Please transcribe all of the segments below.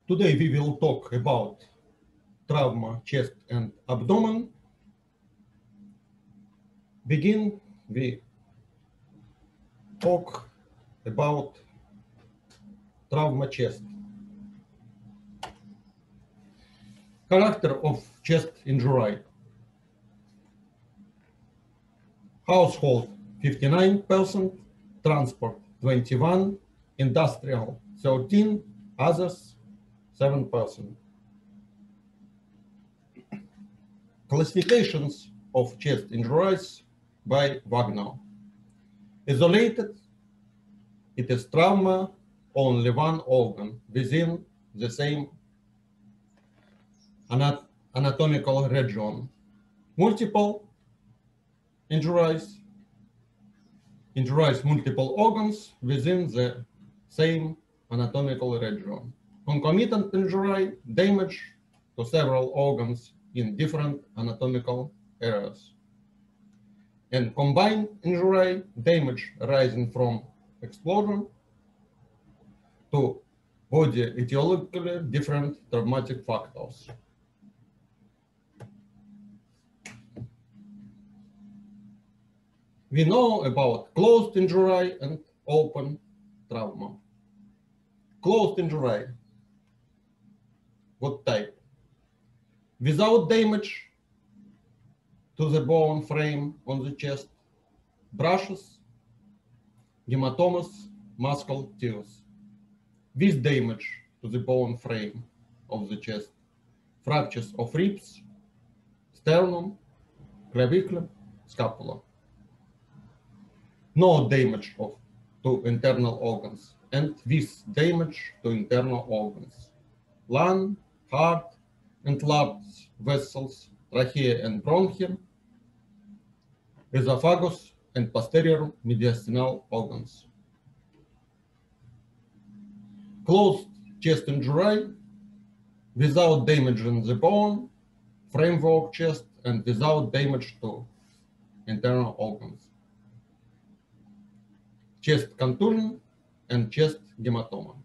Today we will talk about trauma, chest and abdomen. We talk about trauma chest. Character of chest injury. Household 59%, transport 21%, industrial 13%, others 7%. Classifications of chest injuries by Wagner. Isolated, it is trauma, only one organ within the same anatomical region. Multiple injuries multiple organs within the same anatomical region. Concomitant injury, damage to several organs in different anatomical areas. And combined injury, damage arising from explosion to body etiologically different traumatic factors. We know about closed injury and open trauma. Closed injury, what type? Without damage to the bone frame on the chest, brushes, hematomas, muscle tears. With damage to the bone frame of the chest, fractures of ribs, sternum, clavicle, scapula. No damage to internal organs, and with damage to internal organs. Lung, heart, and lungs, vessels, trachea and bronchi, esophagus, and posterior mediastinal organs. Closed chest injury without damage in the bone, framework chest, and without damage to internal organs. Chest contusion and chest hematoma.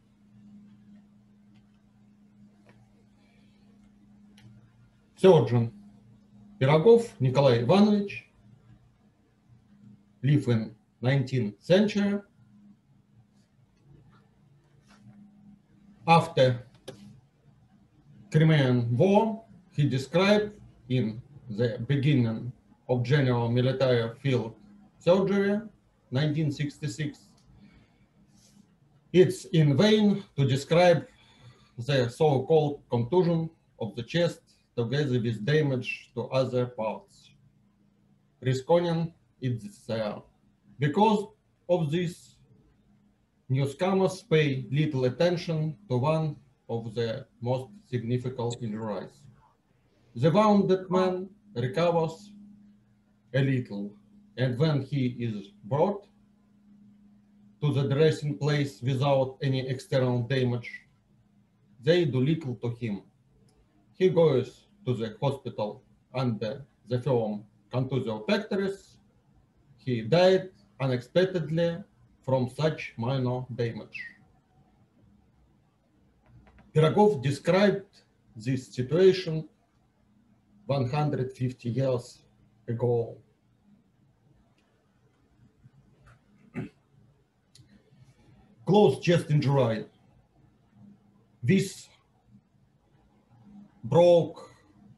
Surgeon Pirogov Nikolai Ivanovich, lived in 19th century. After Crimean War, he described in the beginning of general military field surgery, 1966. It's in vain to describe the so-called contusion of the chest together with damage to other parts. Risconen is there. Because of this, newcomers pay little attention to one of the most significant injuries. The wounded man recovers a little, and when he is brought to the dressing place without any external damage, they do little to him. He goes to the hospital under the firm contusio pectoris. He died unexpectedly from such minor damage. Pirogov described this situation 150 years ago. Closed chest injury. This broke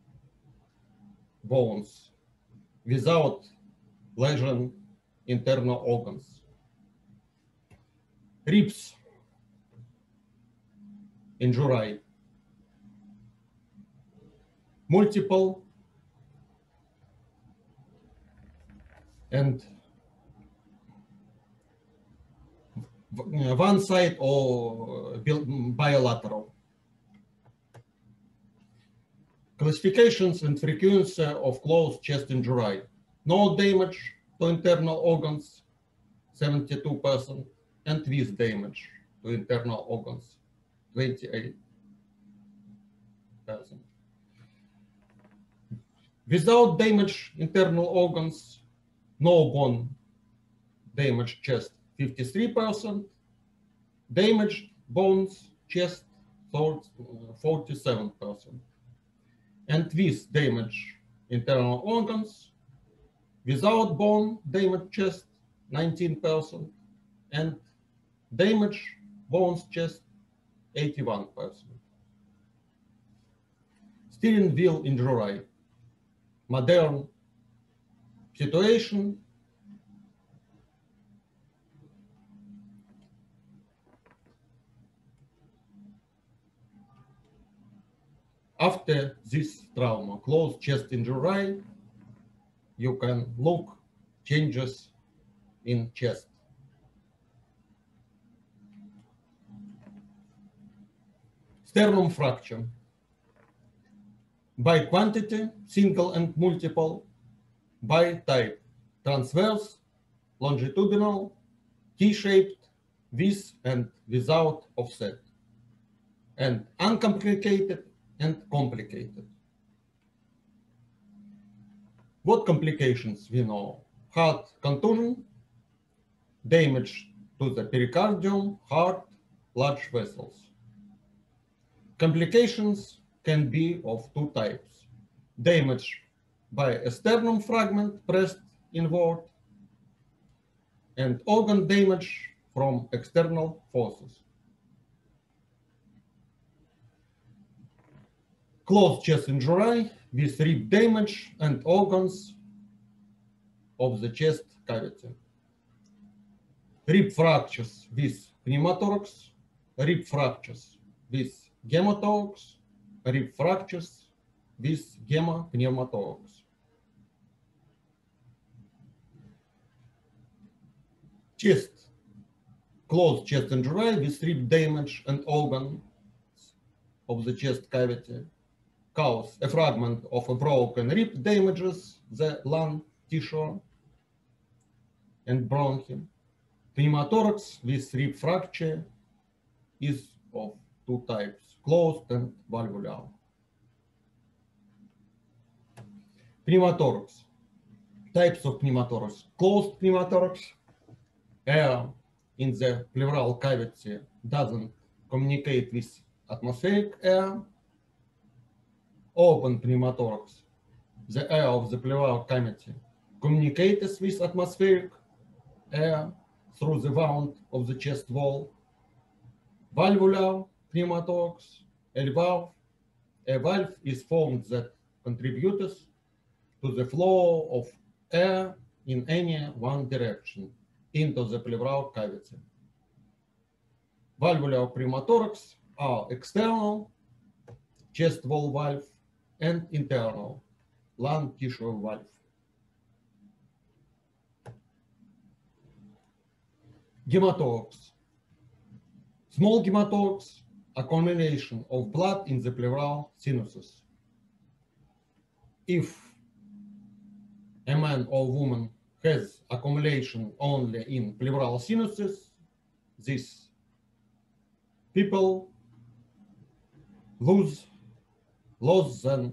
bones without lesion internal organs. Ribs injury. Multiple and one side or bilateral. Classifications and frequency of closed chest injury. No damage to internal organs, 72%, and with damage to internal organs, 28%. Without damage internal organs, no bone damage chest, 53%, damaged bones chest, 47%. And with damage internal organs, without bone damage chest, 19%, and damage bones chest, 81%. Steering wheel injury, modern situation. After this trauma, closed chest injury, you can look changes in chest. Sternum fracture. By quantity, single and multiple. By type, transverse, longitudinal, T-shaped, with and without offset. And uncomplicated and complicated. What complications we know? Heart contusion, damage to the pericardium, heart, large vessels. Complications can be of two types. Damage by a sternum fragment pressed inward, and organ damage from external forces. Closed chest injury with rib damage and organs of the chest cavity. Rib fractures with pneumothorax, rib fractures with hemothorax, rib fractures with hemopneumothorax. Chest, closed chest injury with rib damage and organs of the chest cavity cause a fragment of a broken rib damages the lung tissue and bronchi. Pneumothorax with rib fracture is of two types, closed and valvular. Pneumothorax. Types of pneumothorax. Closed pneumothorax. Air in the pleural cavity doesn't communicate with atmospheric air. Open pneumothorax. The air of the pleural cavity communicates with atmospheric air through the wound of the chest wall. Valvular pneumothorax, a valve. A valve is formed that contributes to the flow of air in any one direction into the pleural cavity. Valvular pneumothorax are external chest wall valve and internal lung tissue valve. Hemothorax. Small hemothorax, accumulation of blood in the pleural sinuses. If a man or woman has accumulation only in pleural sinuses, these people lose less than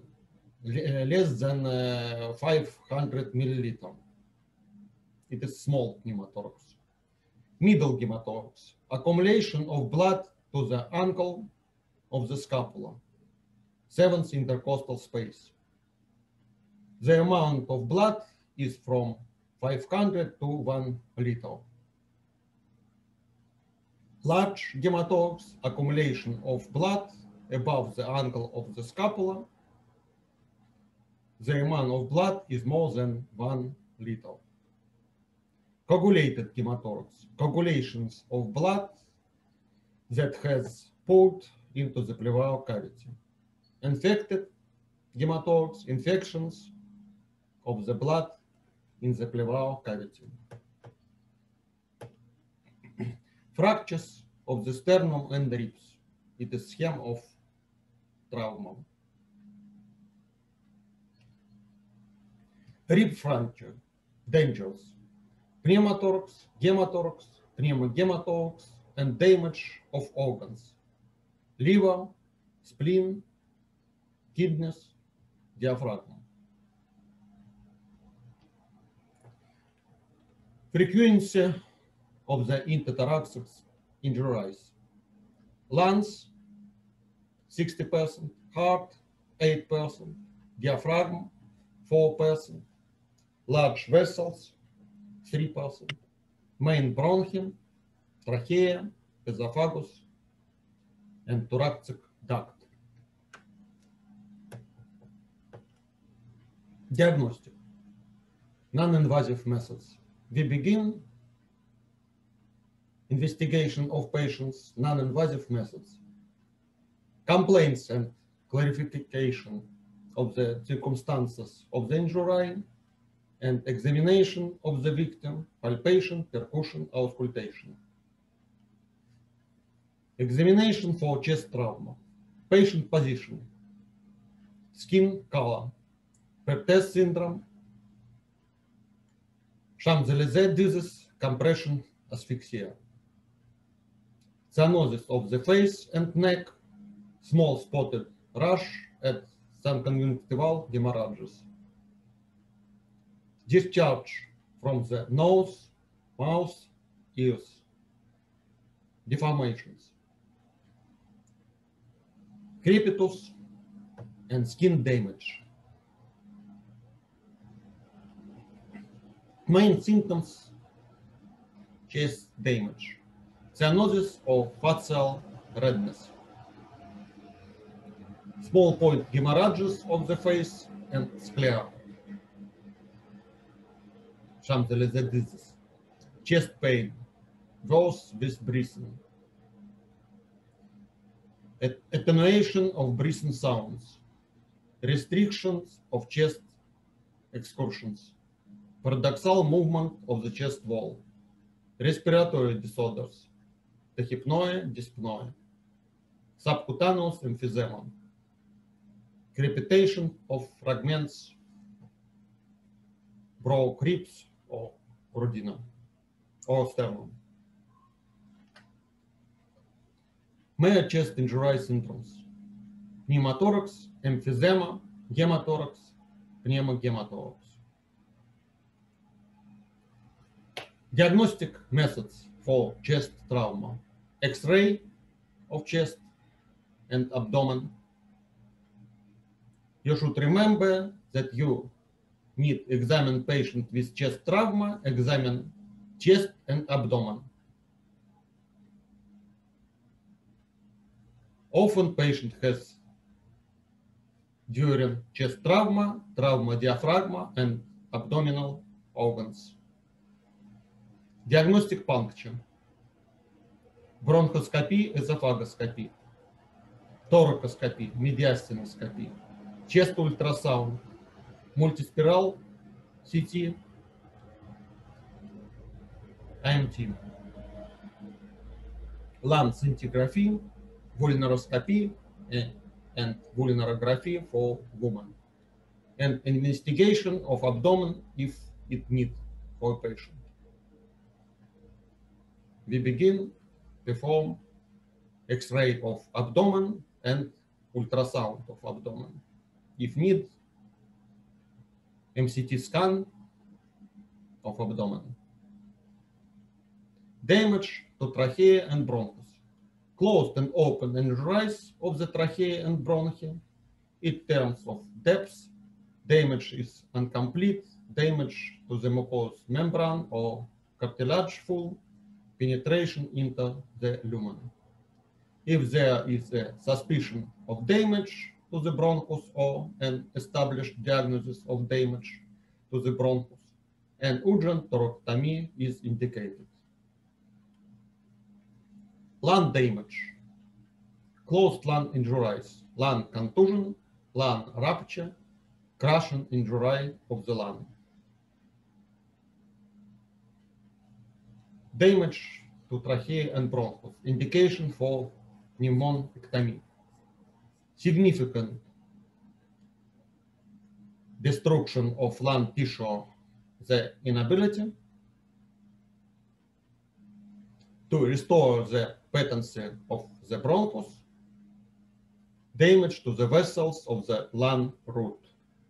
500 milliliter. It is small pneumothorax. Middle hemothorax, accumulation of blood to the ankle of the scapula, 7th intercostal space. The amount of blood is from 500 to 1 liter. Large hematox, accumulation of blood above the ankle of the scapula. The amount of blood is more than 1 liter. Coagulated hematox, coagulations of blood that has poured into the pleural cavity. Infected hematox, infections of the blood in the pleural cavity. Fractures of the sternum and ribs. It is scheme of trauma. Rib fracture, dangerous. Pneumothorax, hemothorax, pneumohemothorax, and damage of organs. Liver, spleen, kidneys, diaphragm. Frequency of the interthoracic injuries. Lungs, 60%, heart 8%, diaphragm 4%, large vessels 3%, main bronchi, trachea, esophagus, and thoracic duct. Diagnostic. Non-invasive methods. We begin investigation of patients' non-invasive methods. Complaints and clarification of the circumstances of the injury and examination of the victim, palpation, percussion, auscultation. Examination for chest trauma. Patient position, skin color, Perthes syndrome, Champs-Élysées disease, compression, asphyxia. Cyanosis of the face and neck, small spotted rash at some conjunctival hemorrhages. Discharge from the nose, mouth, ears. Deformations. Crepitus and skin damage. Main symptoms: chest damage, cyanosis or facial redness, small point hemorrhages of the face and sclera, Champs-Élysées disease, chest pain, those with breathing, attenuation of breathing sounds, restrictions of chest excursions, paradoxal movement of the chest wall, respiratory disorders, tachypnoea, dyspnoea, subcutaneous emphysema, crepitation of fragments, brow ribs or duodenum or sternum. Major chest injury syndromes: pneumothorax, emphysema, hemothorax, pneumohemathorax. Diagnostic methods for chest trauma: X-ray of chest and abdomen. You should remember that you need to examine patient with chest trauma, examine chest and abdomen. Often patient has during chest trauma, diaphragm and abdominal organs. Diagnostic puncture: bronchoscopy, esophagoscopy, thoracoscopy, mediastinoscopy, chest ultrasound, multispiral CT, IMT, lung scintigraphy, vulneroscopy, and vulnerography for women, and investigation of abdomen if it needs for patient. We begin perform X-ray of abdomen and ultrasound of abdomen. If need, MCT scan of abdomen. Damage to trachea and bronchus. Closed and open injuries of the trachea and bronchi. In terms of depth, damage is incomplete, damage to the mucous membrane or cartilage full, penetration into the lumen. If there is a suspicion of damage to the bronchus or an established diagnosis of damage to the bronchus, an urgent thoracotomy is indicated. Lung damage, closed lung injuries, lung contusion, lung rupture, crushing injury of the lung. Damage to trachea and bronchus, indication for pneumonectomy. Significant destruction of lung tissue, the inability to restore the patency of the bronchus, damage to the vessels of the lung root.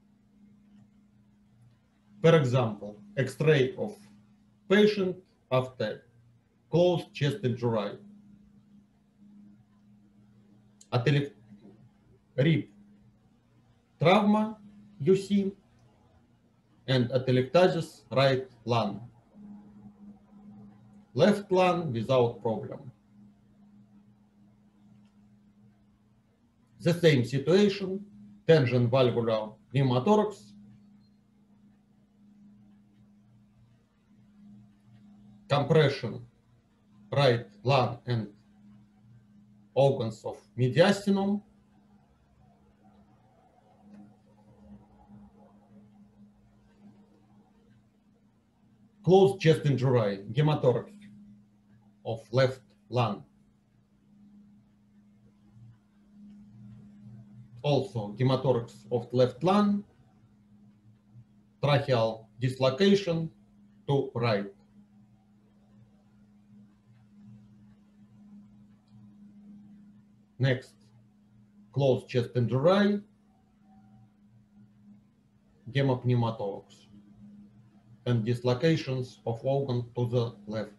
For example, X-ray of patient after closed chest injury. rib trauma, you see, and atelectasis right lung. Left lung without problem. The same situation, tension valvular pneumothorax, compression right lung and organs of mediastinum, closed chest injury, hematothorax of left lung. Also hematothorax of left lung, tracheal dislocation to right. Next, closed chest injury, hemopneumothorax, and dislocations of organ to the left.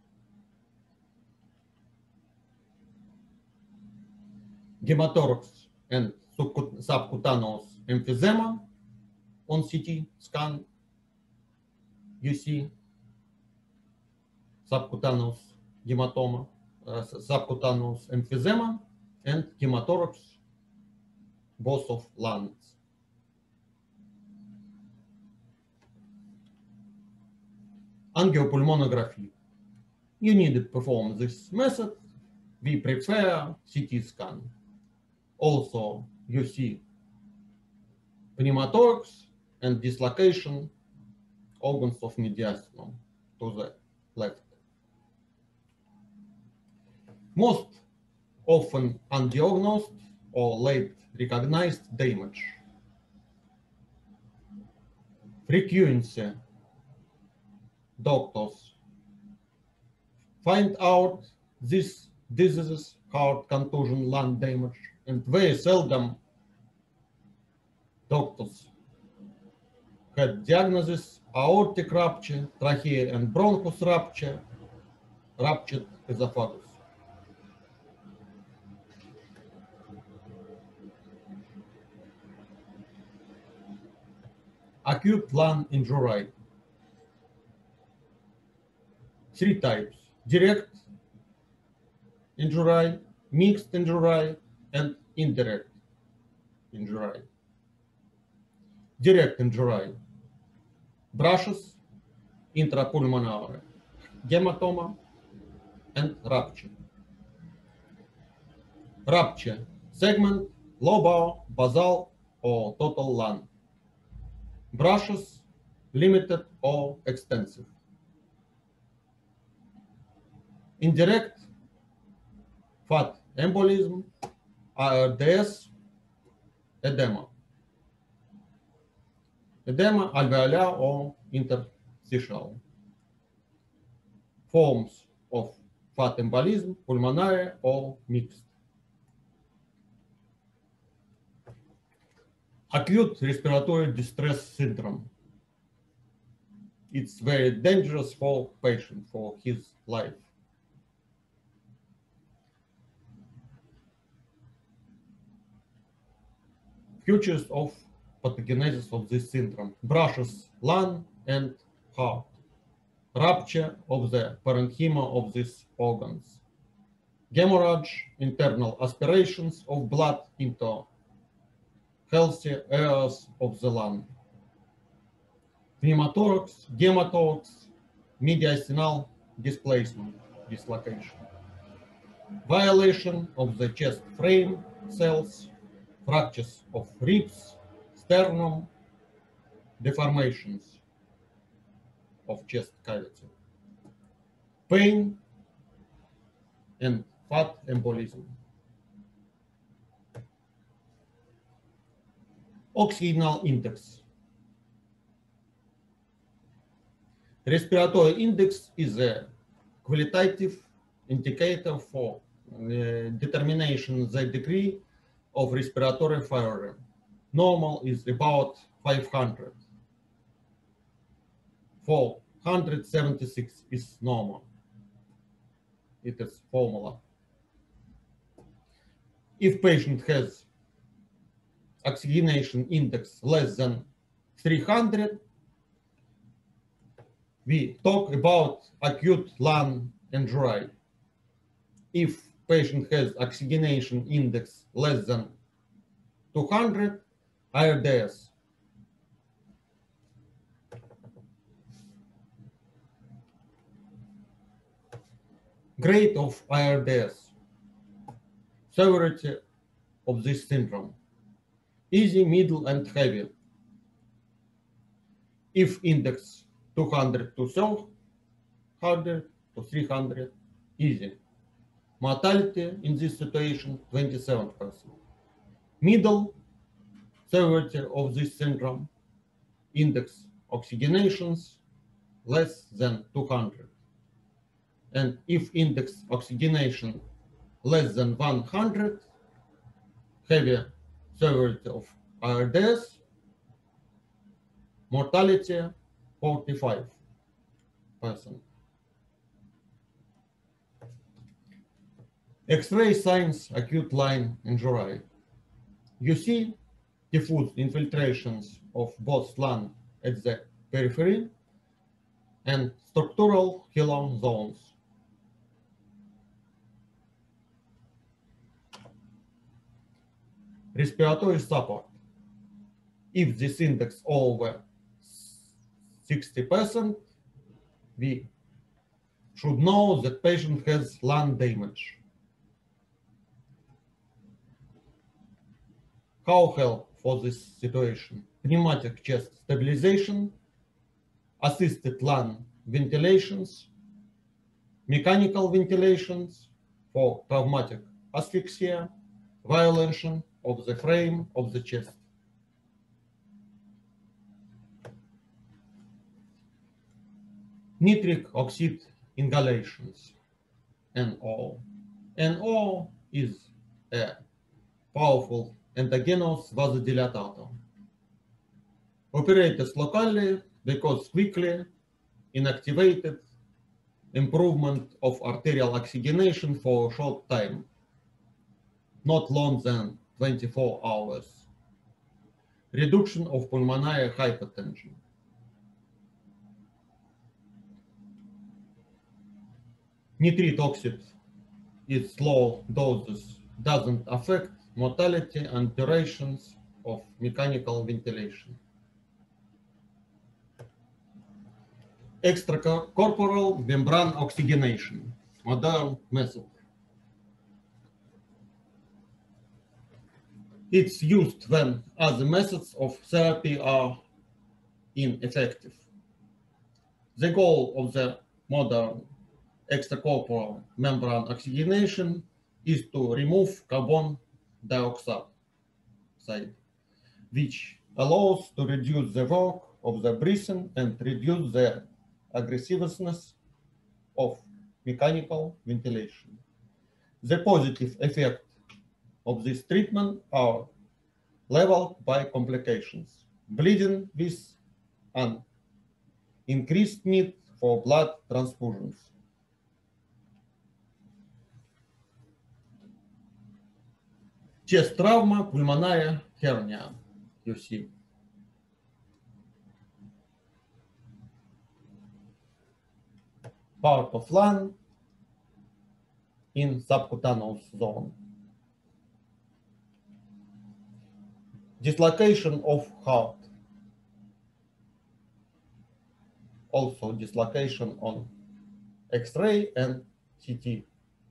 Hematothorax and subcutaneous emphysema on CT scan. You see subcutaneous hematoma, subcutaneous emphysema and hematothorax, both of lungs. Angiopulmonography. You need to perform this method. We prefer CT scan. Also, you see pneumothorax and dislocation organs of mediastinum to the left. Most often undiagnosed or late recognized damage. Frequency. Doctors find out these diseases, heart contusion, lung damage, and very seldom doctors had diagnosis aortic rupture, trachea and bronchus rupture, ruptured esophagus. Acute lung injury. 3 types: direct injury, mixed injury, and indirect injury. Direct injury: brushes, intrapulmonary hematoma, and rupture. Rupture: segment, lobar, basal, or total lung. Brushes: limited or extensive. Indirect: fat embolism, ARDS, edema. Edema alveolar or interstitial. Forms of fat embolism: pulmonary or mixed. Acute respiratory distress syndrome. It's very dangerous for patient, for his life. Features of pathogenesis of this syndrome: brushes lung and heart, rupture of the parenchyma of these organs, hemorrhage, internal aspirations of blood into healthy areas of the lung, pneumothorax, hematothorax, mediastinal displacement, dislocation, violation of the chest frame cells, fractures of ribs, sternum, deformations of chest cavity, pain, and fat embolism. Oxygenal index. Respiratory index is a qualitative indicator for determination the degree of respiratory failure. Normal is about 500. 476 is normal. It is formula. If patient has oxygenation index less than 300, we talk about acute lung injury. If patient has oxygenation index less than 200, IRDS. Grade of IRDS. Severity of this syndrome. Easy, middle, and heavy. If index 200 to 300 to 300, easy. Mortality in this situation, 27%. Middle, severity of this syndrome, index oxygenations less than 200. And if index oxygenation less than 100, heavy severity of IRDS, mortality 45%. X-ray signs acute lung injury. You see diffuse infiltrations of both lung at the periphery and structural hilum zones. Respiratory support. If this index over 60%, we should know that patient has lung damage. How help for this situation? Pneumatic chest stabilization, assisted lung ventilations, mechanical ventilations for traumatic asphyxia, violation of the frame of the chest. Nitric oxide inhalations, NO. NO is a powerful endogenous vasodilatator. Operated locally because quickly inactivated improvement of arterial oxygenation for a short time, not long than 24 hours. Reduction of pulmonary hypertension. Nitric oxide is low doses, doesn't affect mortality and durations of mechanical ventilation. Extracorporeal membrane oxygenation, modern method. It's used when other methods of therapy are ineffective. The goal of the modern extracorporeal membrane oxygenation is to remove carbon dioxide, which allows to reduce the work of the breathing and reduce the aggressiveness of mechanical ventilation. The positive effect of this treatment are leveled by complications, bleeding with an increased need for blood transfusions. Chest trauma, pulmonary hernia, you see. Part of lung in subcutaneous zone. Dislocation of heart. Also dislocation on X-ray and CT.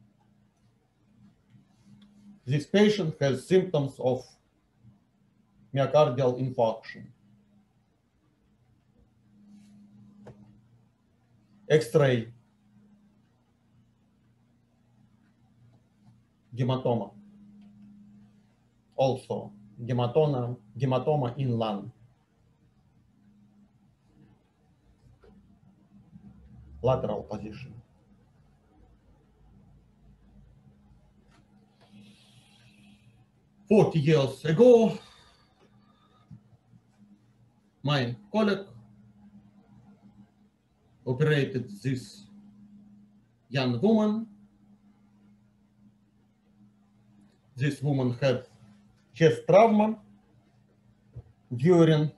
This patient has symptoms of myocardial infarction. X-ray, hematoma. Also hematoma in lung. Lateral position. "40 years ago, my colleague operated this young woman. This woman had chest trauma during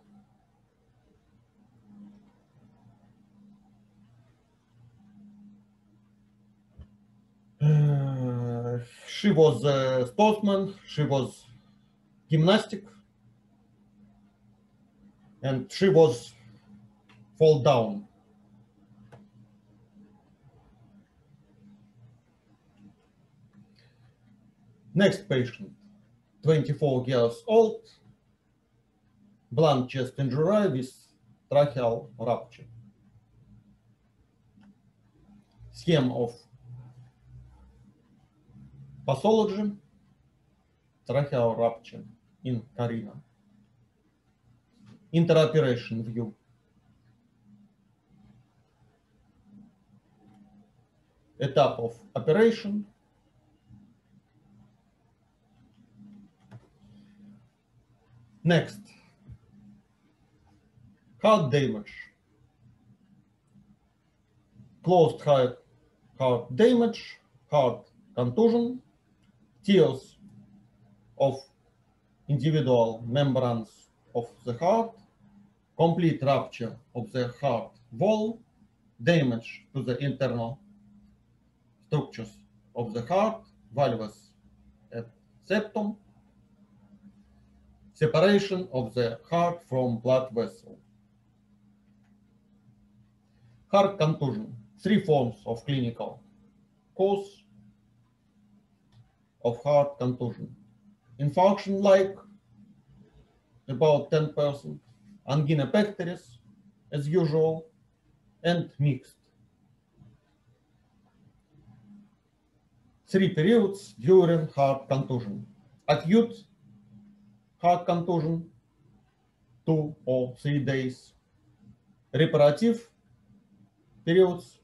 she was a sportsman, she was gymnastic, and she was fall down. Next patient, 24 years old, blunt chest injury with tracheal rupture. Scheme of pathology, tracheal rupture in carina. Interoperation view. Etap of operation. Next, heart damage. Closed heart damage, heart contusion, tears of individual membranes of the heart, complete rupture of the heart wall, damage to the internal structures of the heart, valvus and septum, separation of the heart from blood vessel. Heart contusion, 3 forms of clinical cause of heart contusion. Infarction like about 10%, angina pectoris as usual, and mixed. 3 periods during heart contusion. Acute heart contusion, 2 or 3 days. Reparative periods,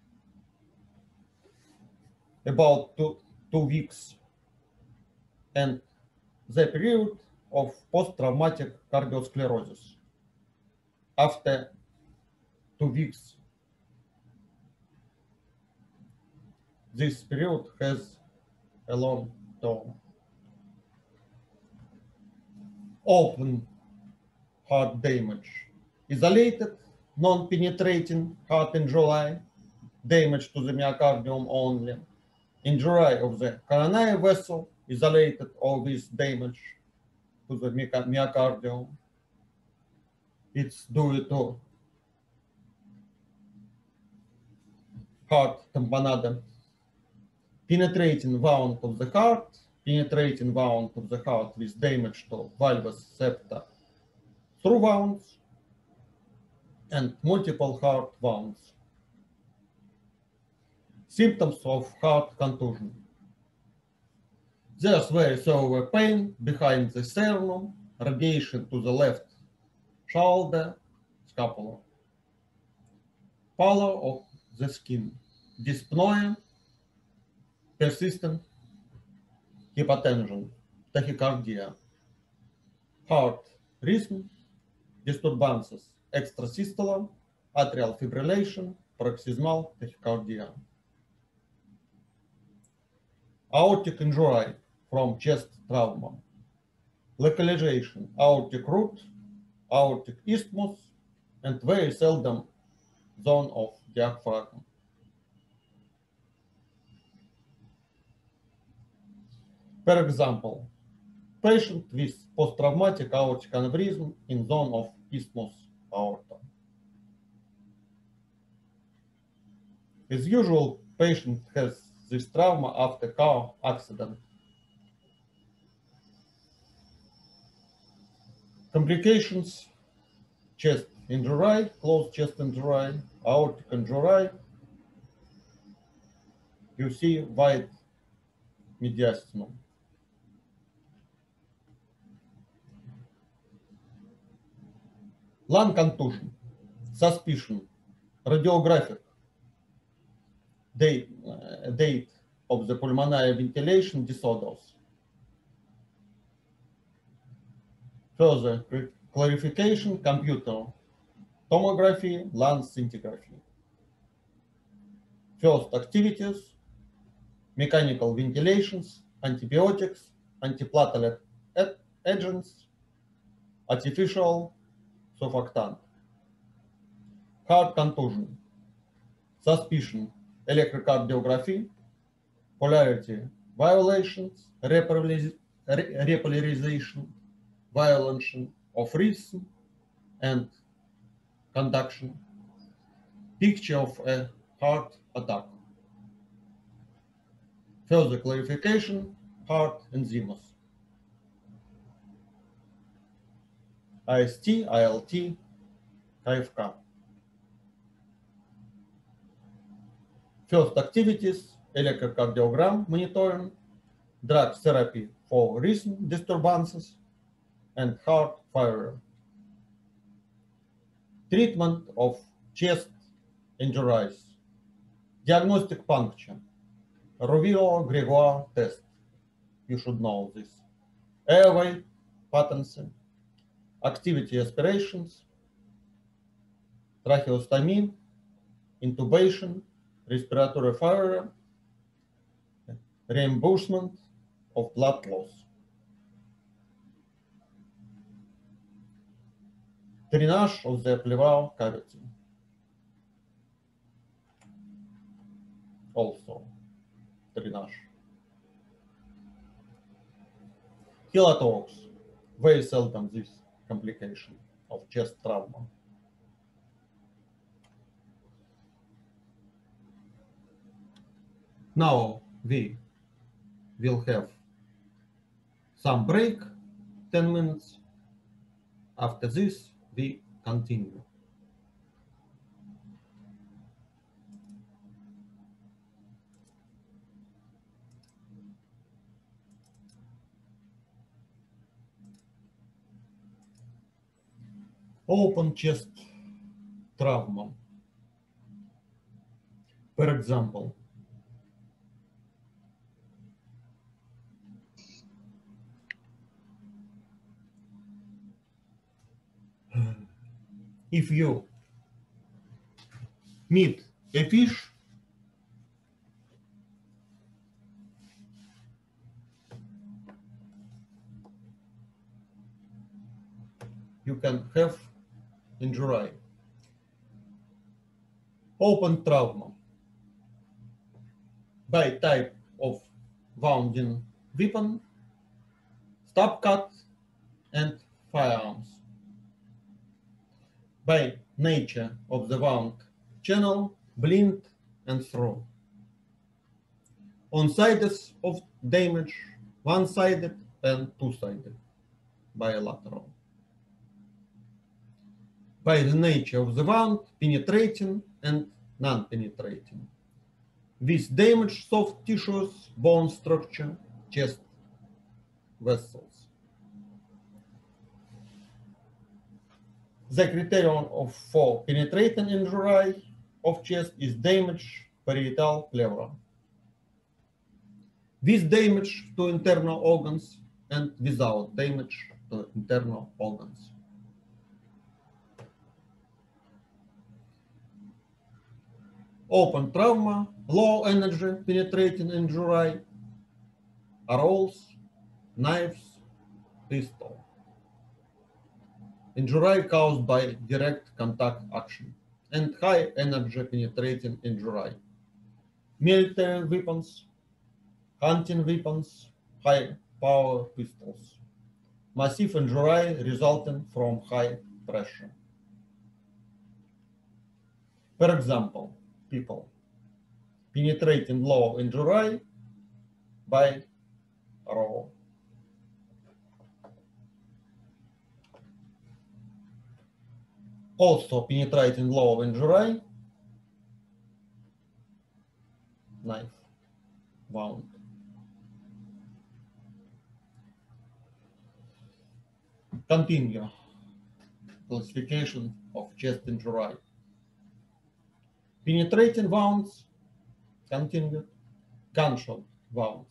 about 2 weeks. And the period of post-traumatic cardiosclerosis. After 2 weeks, this period has a long term. Open heart damage. Isolated, non-penetrating heart injury, damage to the myocardium only. Injury of the coronary vessel, isolated or with damage to the myocardium. It's due to heart tamponade. Penetrating wound of the heart, penetrating wound of the heart with damage to valvus septa through wounds, and multiple heart wounds. Symptoms of heart contusion. There's very severe pain behind the sternum, radiation to the left shoulder, scapula. Pallor of the skin, dyspnoea, persistent hypotension, tachycardia, heart rhythm, disturbances, extrasystola, atrial fibrillation, paroxysmal tachycardia. Aortic injury from chest trauma, localization, aortic root, aortic isthmus, and very seldom zone of diaphragm. For example, patient with post-traumatic aortic aneurysm in zone of isthmus aorta. As usual, patient has this trauma after car accident. Complications, chest injury, closed chest injury, aortic injury. You see wide mediastinum. Lung contusion, suspicion, radiographic date of the pulmonary ventilation disorders. Further clarification, computer tomography, lung scintigraphy. First activities, mechanical ventilations, antibiotics, antiplatelet agents, artificial surfactant, heart contusion, suspicion, electrocardiography, polarity violations, repolarization, violation of rhythm and conduction, picture of a heart attack. Further clarification, heart enzymes. AST, ALT, KFK. First activities, electrocardiogram monitoring, drug therapy for rhythm disturbances, and heart failure. Treatment of chest injuries. Diagnostic puncture. Rovio-Gregoire test. You should know this. Airway patency. Activity aspirations. Tracheostomy. Intubation. Respiratory failure. Reimbursement of blood loss. Drainage of the pleural cavity. Also, drainage. Heliotox. Very seldom this complication of chest trauma. Now we will have some break, 10 minutes. After this, we continue. Open chest trauma. For example, if you meet a fish, you can have injury. Open trauma by type of wounding weapon, stab cut, and firearms. By nature of the wound channel, blind and throw. On sides of damage, one-sided and two-sided, bilateral. By the nature of the wound, penetrating and non-penetrating. With damaged soft tissues, bone structure, chest vessels. The criterion for penetrating injury of chest is damage parietal pleura. With damage to internal organs and without damage to internal organs. Open trauma, low energy penetrating injury, arrows, knives, pistol. Injury caused by direct contact action and high energy penetrating injury. Military weapons, hunting weapons, high power pistols. Massive injury resulting from high pressure. For example, people penetrating low injury by arrow. Also penetrating low injury, knife, wound. Continue. Classification of chest injury. Penetrating wounds, continued. Gunshot wounds.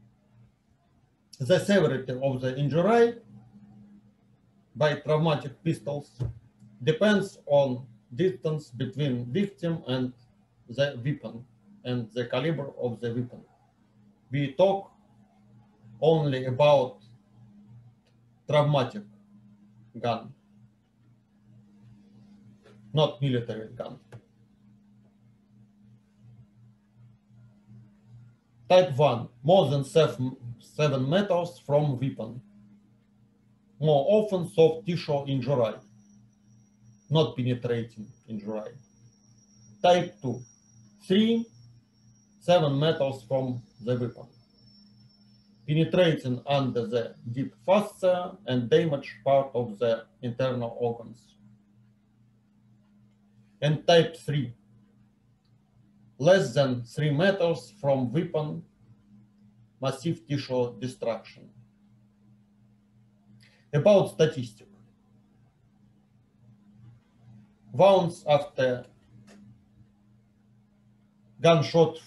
The severity of the injury by traumatic pistols depends on distance between victim and the weapon and the caliber of the weapon. We talk only about traumatic gun, not military gun. Type 1, more than 7 meters from weapon. More often soft tissue injury, not penetrating injury. Type 2, 3, 7 meters from the weapon. Penetrating under the deep fascia and damage part of the internal organs. And type 3, less than 3 meters from weapon, massive tissue destruction. About statistics. Wounds after gunshot,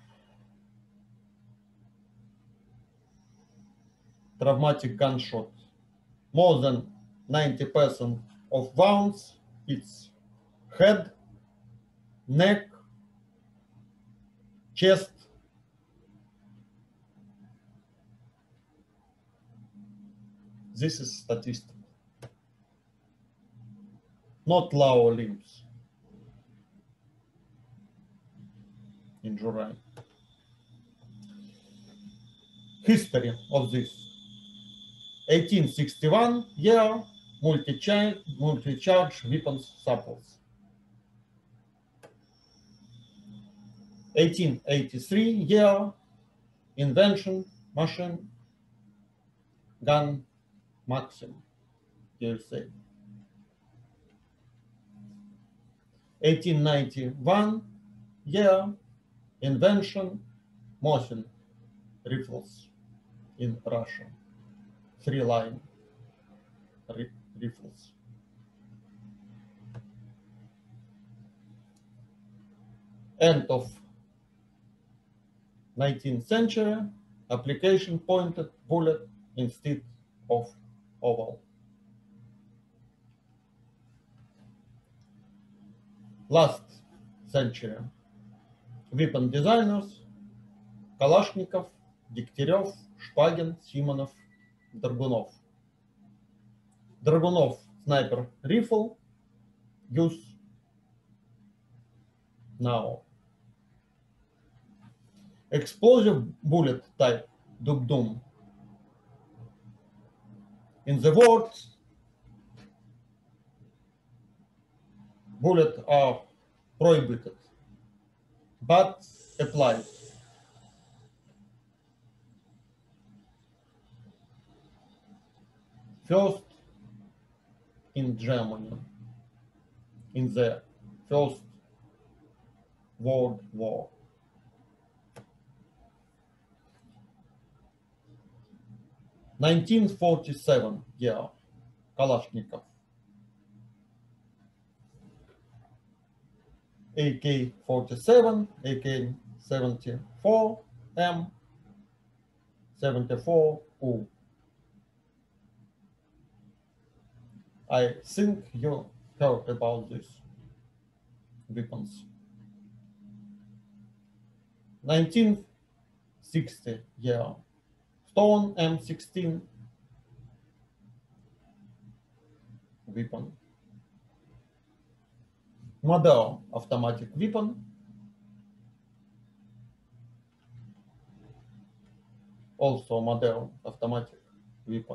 traumatic gunshot. More than 90% of wounds, it's head, neck, chest, this is statistic, not lower limbs injury. History of this. 1861 year, multi-charge weapons samples. 1883 year, invention, machine gun Maxim, USA. 1891 year, invention, Mosin rifles in Russia, 3-line rifles. End of 19th century, application pointed bullet instead of oval. Last century, weapon designers, Kalashnikov, Degtyarev, Shpagin, Simonov, Dragunov. Dragunov sniper rifle use now. Explosive bullet type Dubdum. In the words, bullets are prohibited, but applied. First in Germany, in the First World War. In 1947 year, Kalashnikov. AK-47, AK-74M, 74U. I think you heard about these weapons. 1960 year, Stone M16 weapon. Model automatic weapon. Also model automatic weapon.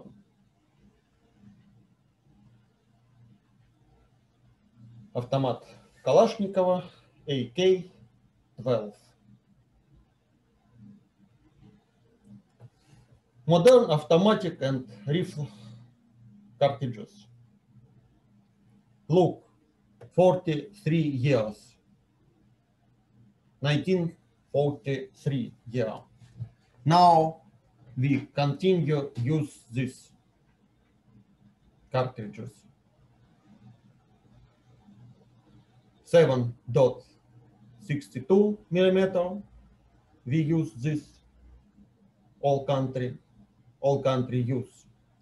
Автомат Калашникова AK-12. Modern automatic and rifle cartridges. Look, 43 years. 1943 year. Now we continue use these cartridges. 7.62 millimeter. We use this. All country use.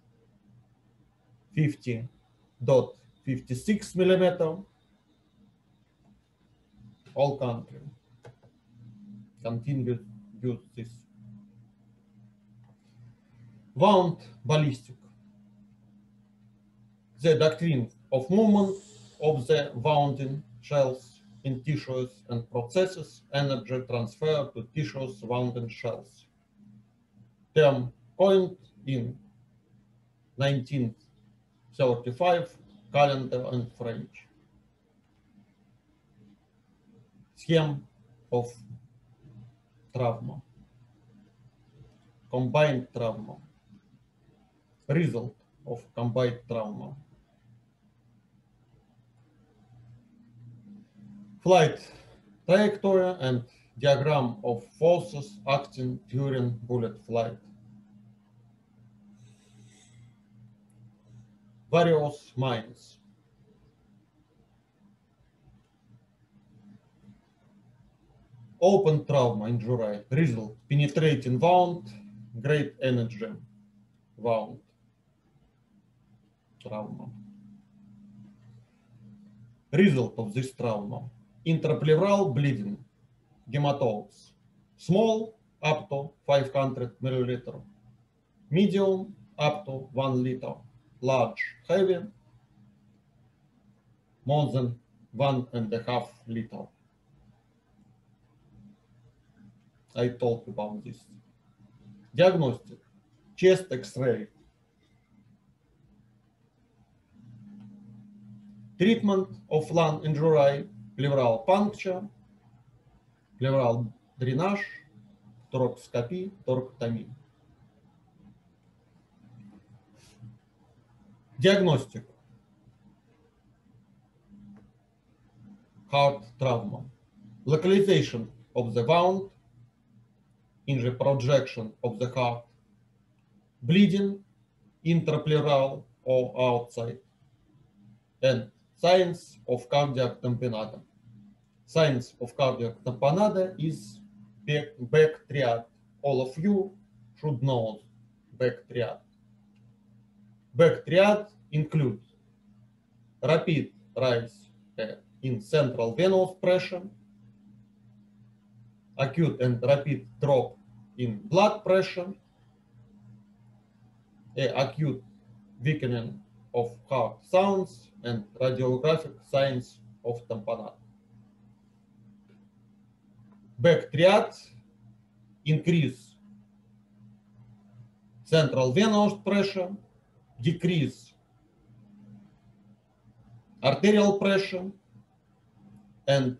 50.56 millimeter. All country continue use this. Wound ballistic. the doctrine of movement of the wounding shells in tissues and processes energy transfer to tissues wounding shells. Term coined in 1935, Calendar and French. Scheme of trauma, combined trauma, result of combined trauma. Flight trajectory and diagram of forces acting during bullet flight. Various mines. Open trauma injury, result penetrating wound, great energy wound trauma. Result of this trauma, intrapleural bleeding, hematomes, small up to 500 milliliter, medium up to 1 liter, large, heavy, more than 1.5 liter. I talked about this. Diagnostic, chest X-ray. Treatment of lung injury, pleural puncture, pleural drainage, thoracoscopy, thoracotomy. Diagnostic. Heart trauma. Localization of the wound in the projection of the heart. Bleeding, intrapleural or outside. And signs of cardiac tamponade. Signs of cardiac tamponade is back triad. All of you should know back triad. Back triad includes rapid rise in central venous pressure, acute and rapid drop in blood pressure, acute weakening of heart sounds, and radiographic signs of tamponade. Back triad increase central venous pressure, decrease arterial pressure, and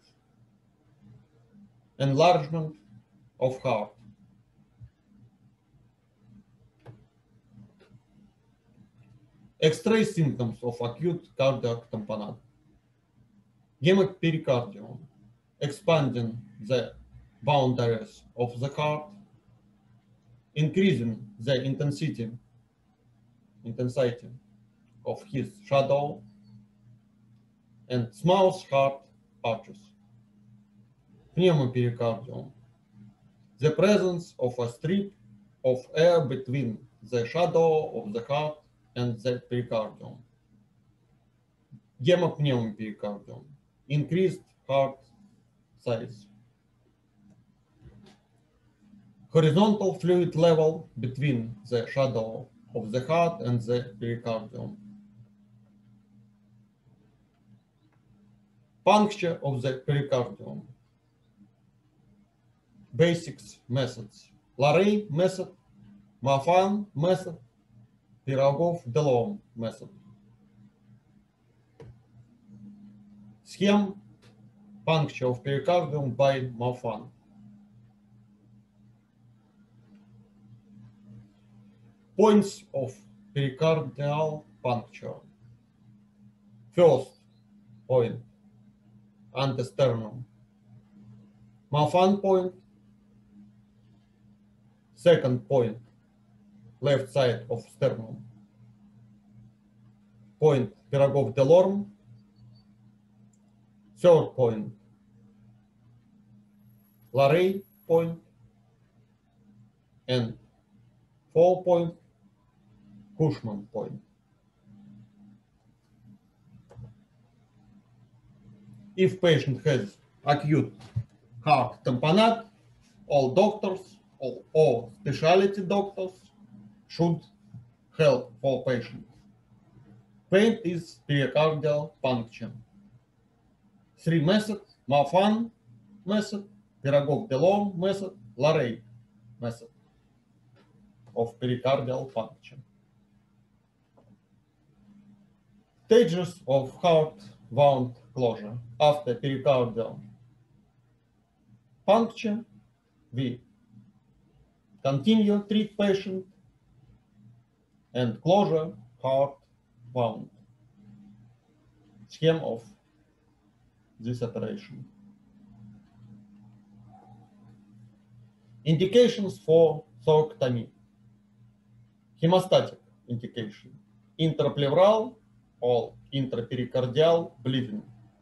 enlargement of heart. X-ray symptoms of acute cardiac tamponade. Hemopericardium, expanding the boundaries of the heart, increasing the intensity of his shadow, and small heart arches. Pneumopericardium, the presence of a strip of air between the shadow of the heart and the pericardium. Hemopneumopericardium, increased heart size. Horizontal fluid level between the shadow of the heart and the pericardium. Puncture of the pericardium. Basics methods. Larey method, Maffan method, Pirogov-Delorme method. Scheme puncture of pericardium by Maffan. Points of pericardial puncture. First point, antesternum. Maffan point. Second point, left side of sternum. Point, Pirogov-Delorme. Third point, Larey point. And 4 point, Cushman point. If patient has acute heart tamponade, all doctors or specialty doctors should help for patient. Pain is pericardial puncture. 3 methods: Marfan method, Pirogov-Delong method, Larey method of pericardial puncture. Stages of heart wound closure. After pericardial puncture, we continue treat patient and closure heart wound. Scheme of this operation. Indications for thoracotomy. Hemostatic indication. Intrapleural or intrapericardial bleeding.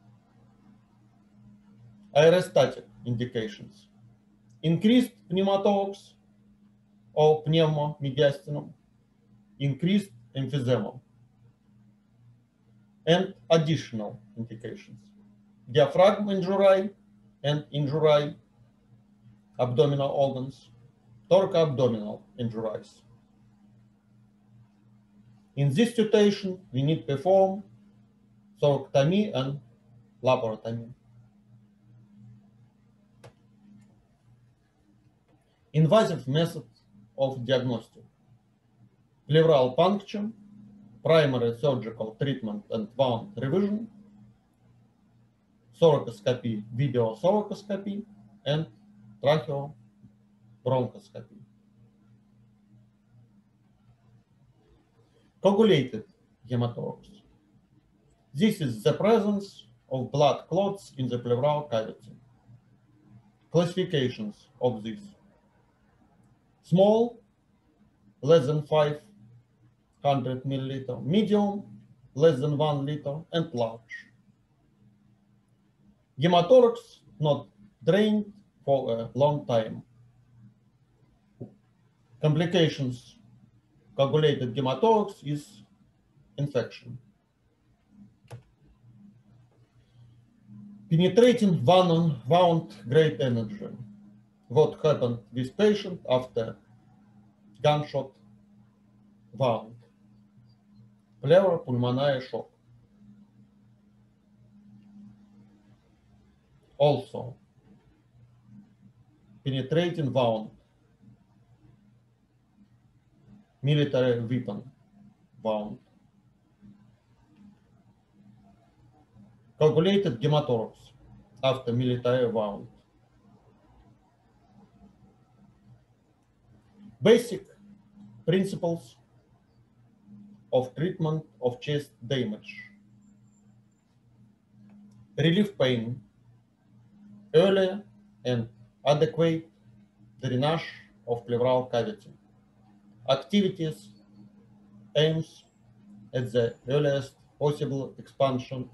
Aerostatic indications. Increased pneumothorax or pneumomediastinum. Increased emphysema. And additional indications. Diaphragm injury and injury abdominal organs, thoracoabdominal injuries. In this situation, we need to perform thoracotomy and laparotomy. Invasive method of diagnosis. Pleural puncture, primary surgical treatment and wound revision, thoracoscopy, video thoracoscopy, and tracheobronchoscopy. Coagulated hematorox. This is the presence of blood clots in the pleural cavity. Classifications of this: small, less than 500 milliliter, medium, less than 1 liter, and large. Hematorox not drained for a long time. Complications: coagulated hematorox is infection. Penetrating wound great energy. What happened with patient after gunshot wound? Pleuropulmonary shock. Also, penetrating wound, military weapon wound. Coagulated hematorox after military wound. Basic principles of treatment of chest damage. Relieve pain, early and adequate drainage of pleural cavity. Activities aims at the earliest possible expansion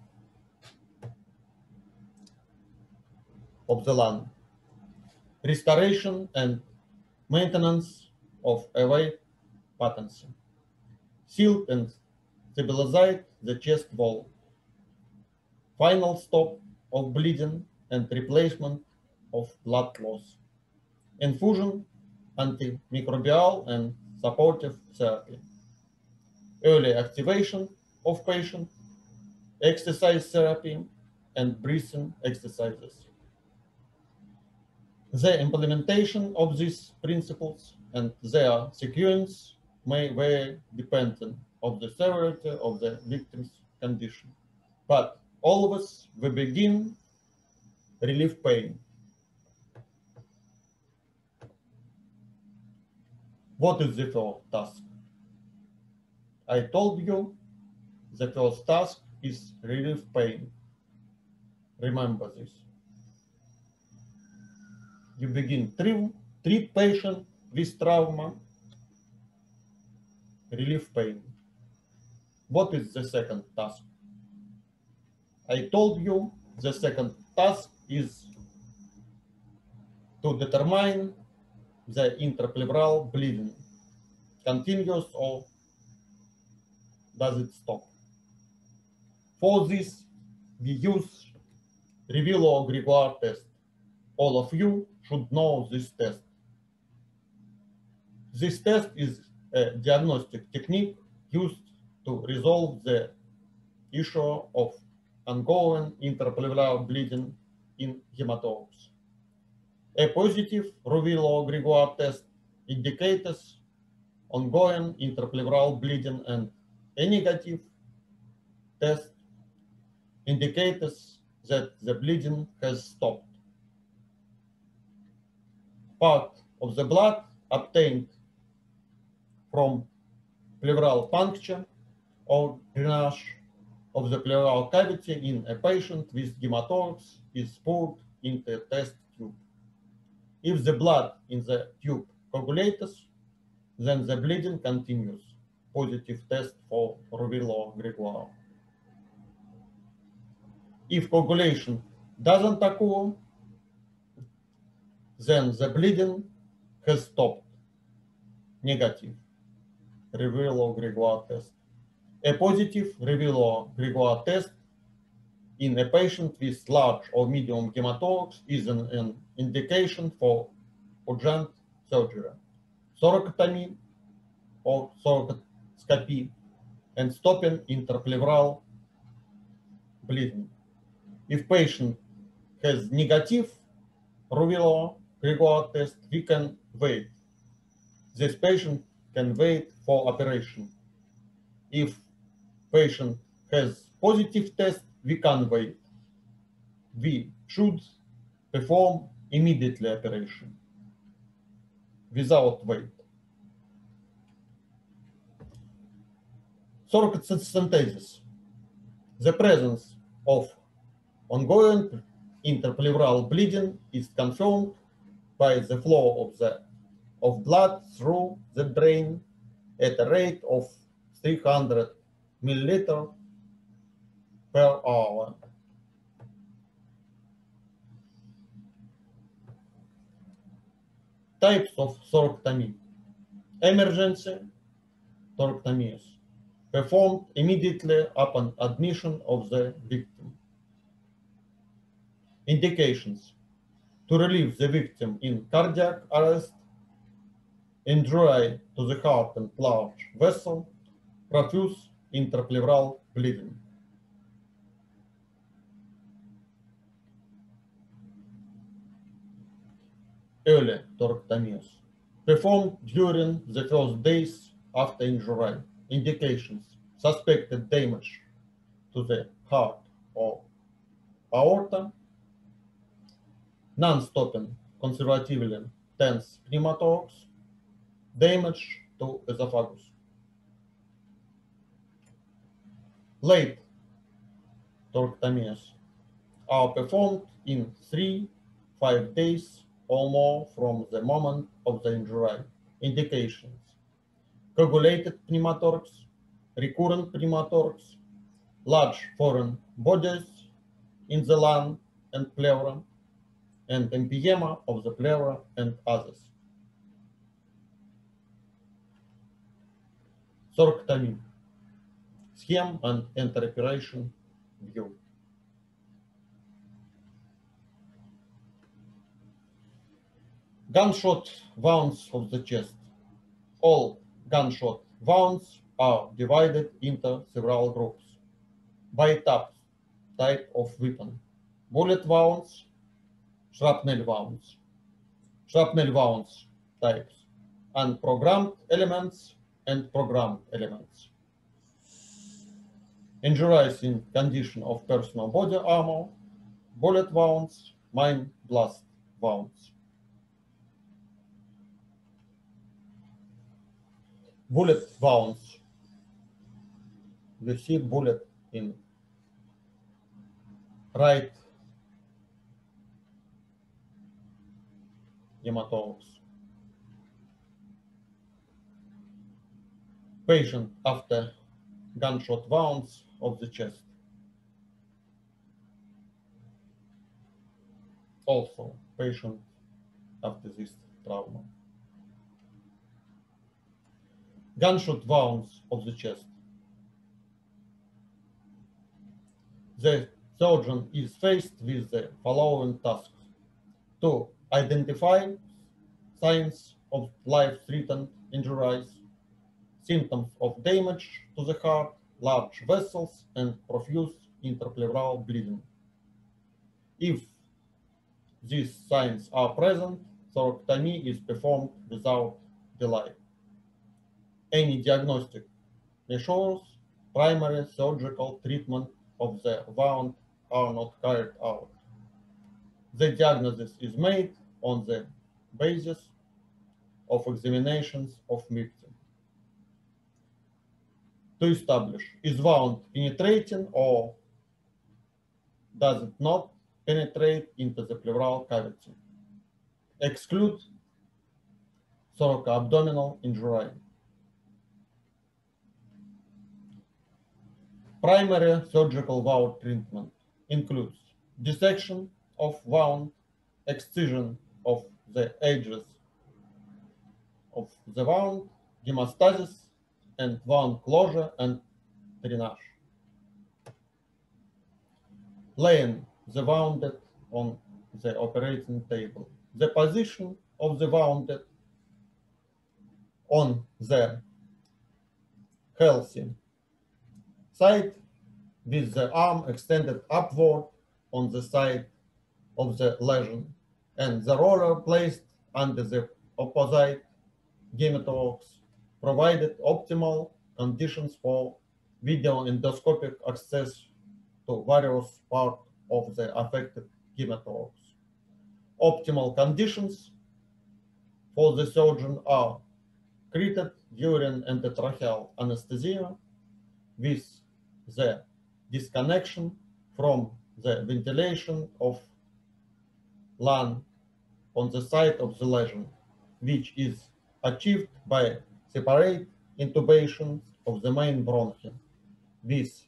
of the lung. Restoration and maintenance of airway patency. Seal and stabilize the chest wall. Final stop of bleeding and replacement of blood loss. Infusion, antimicrobial and supportive therapy. Early activation of patient, exercise therapy, and breathing exercises. The implementation of these principles and their sequence may vary depending on the severity of the victim's condition. But always we begin relieve pain. What is the first task? I told you the first task is relieve pain. Remember this. You begin treat patient with trauma, relieve pain. What is the second task? I told you the second task is to determine the intrapleural bleeding, continuous or does it stop? For this, we use Revilo-Gregoire test. All of you should know this test. This test is a diagnostic technique used to resolve the issue of ongoing intrapleural bleeding in hematomes. A positive Rovilo-Grégoire test indicates ongoing intrapleural bleeding, and a negative test indicates that the bleeding has stopped. Part of the blood obtained from pleural puncture or drainage of the pleural cavity in a patient with hematoma is poured into a test tube. If the blood in the tube coagulates, then the bleeding continues. Positive test for Rovilo-Grégoire. If coagulation doesn't occur, then the bleeding has stopped. Negative Rovilo-Grégoire test. A positive Rovilo-Grégoire test in a patient with large or medium hematomas is an indication for urgent surgery, thoracotomy or thoracoscopy, and stopping intrapleural bleeding. If patient has negative Rovilo-Grégoire test, we can wait. This patient can wait for operation. If patient has positive test, we can wait. We should perform immediately operation without wait. Thoracentesis. The presence of ongoing intrapleural bleeding is confirmed by the flow of blood through the brain at a rate of 300 milliliters per hour. Types of thoracotomy. Emergency thoracotomies performed immediately upon admission of the victim. Indications: to relieve the victim in cardiac arrest, injury to the heart and large vessel, profuse intrapleural bleeding. Early thoracotomies performed during the first days after injury. Indications: suspected damage to the heart or aorta, non-stopping conservatively tense pneumothorax, damage to esophagus. Late thoracotomies are performed in 3-5 days or more from the moment of the injury. Indications: coagulated pneumothorax, recurrent pneumothorax, large foreign bodies in the lung and pleura, and empyema of the pleura and others. Thoracotomy. Scheme and inter-operation view. Gunshot wounds of the chest. All gunshot wounds are divided into several groups by type of weapon: bullet wounds, shrapnel wounds. Shrapnel wounds types: unprogrammed elements and programmed elements. Injuries in condition of personal body armor, bullet wounds, mine blast wounds. Bullet wounds. We see bullet in right hematomas. Patient after gunshot wounds of the chest. Also, patient after this trauma. Gunshot wounds of the chest. The surgeon is faced with the following tasks: to identify signs of life-threatening injuries, symptoms of damage to the heart, large vessels and profuse interpleural bleeding. If these signs are present, thoracotomy is performed without delay. Any diagnostic measures, primary surgical treatment of the wound are not carried out. The diagnosis is made on the basis of examinations of victim to establish is wound penetrating or does it not penetrate into the pleural cavity. Exclude thoracoabdominal injury. Primary surgical wound treatment includes dissection of wound, excision of the edges of the wound, hemostasis, and wound closure and drainage. Laying the wounded on the operating table. The position of the wounded on the healthy side with the arm extended upward on the side of the lesion and the roller placed under the opposite hematologs provided optimal conditions for video endoscopic access to various parts of the affected hematologs. Optimal conditions for the surgeon are treated during endotracheal anesthesia with the disconnection from the ventilation of lung on the site of the lesion, which is achieved by separate intubation of the main bronchi with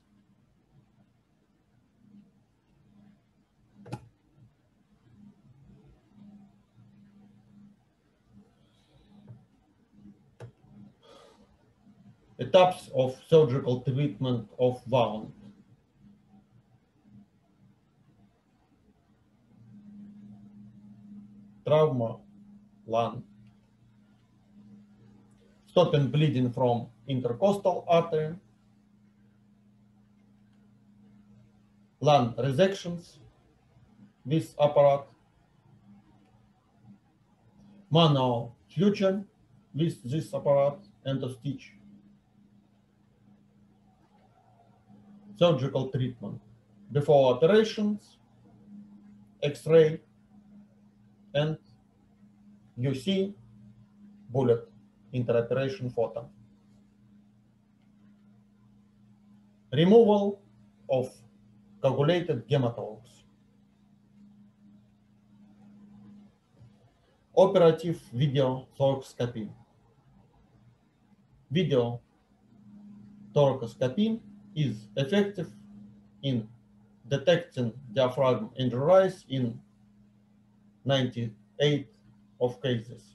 etaps of surgical treatment of wound. Trauma, lung. Stopping bleeding from intercostal artery. Lung resections with apparat. Manual fusion with this apparat and a stitch. Surgical treatment. Before operations, X-ray, and UC bullet interoperation photo. Removal of coagulated hematologs. Operative video thoracoscopy. Video thoracoscopy is effective in detecting diaphragm injuries in 98 of cases.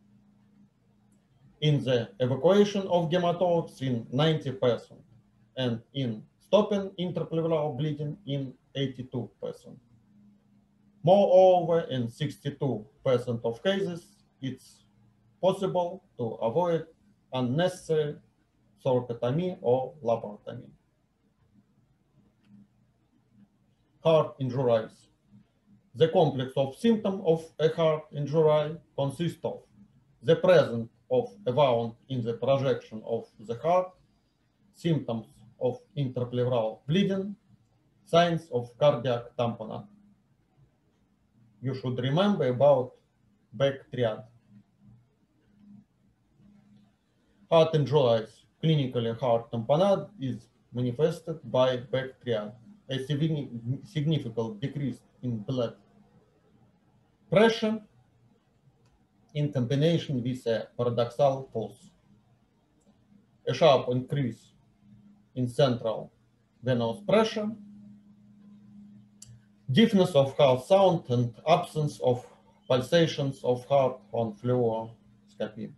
In the evacuation of hematologs in 90% and in stopping interpleural bleeding in 82%. Moreover, in 62% of cases, it's possible to avoid unnecessary thoracotomy or laparotomy. Heart injuries. The complex of symptoms of a heart injury consists of the presence of a wound in the projection of the heart, symptoms of interpleural bleeding, signs of cardiac tamponade. You should remember about back triad. Heart injuries, clinically heart tamponade is manifested by back triad, a significant decrease in blood pressure in combination with a paradoxal pulse, a sharp increase in central venous pressure, deafness of heart sound, and absence of pulsations of heart on fluoroscopy.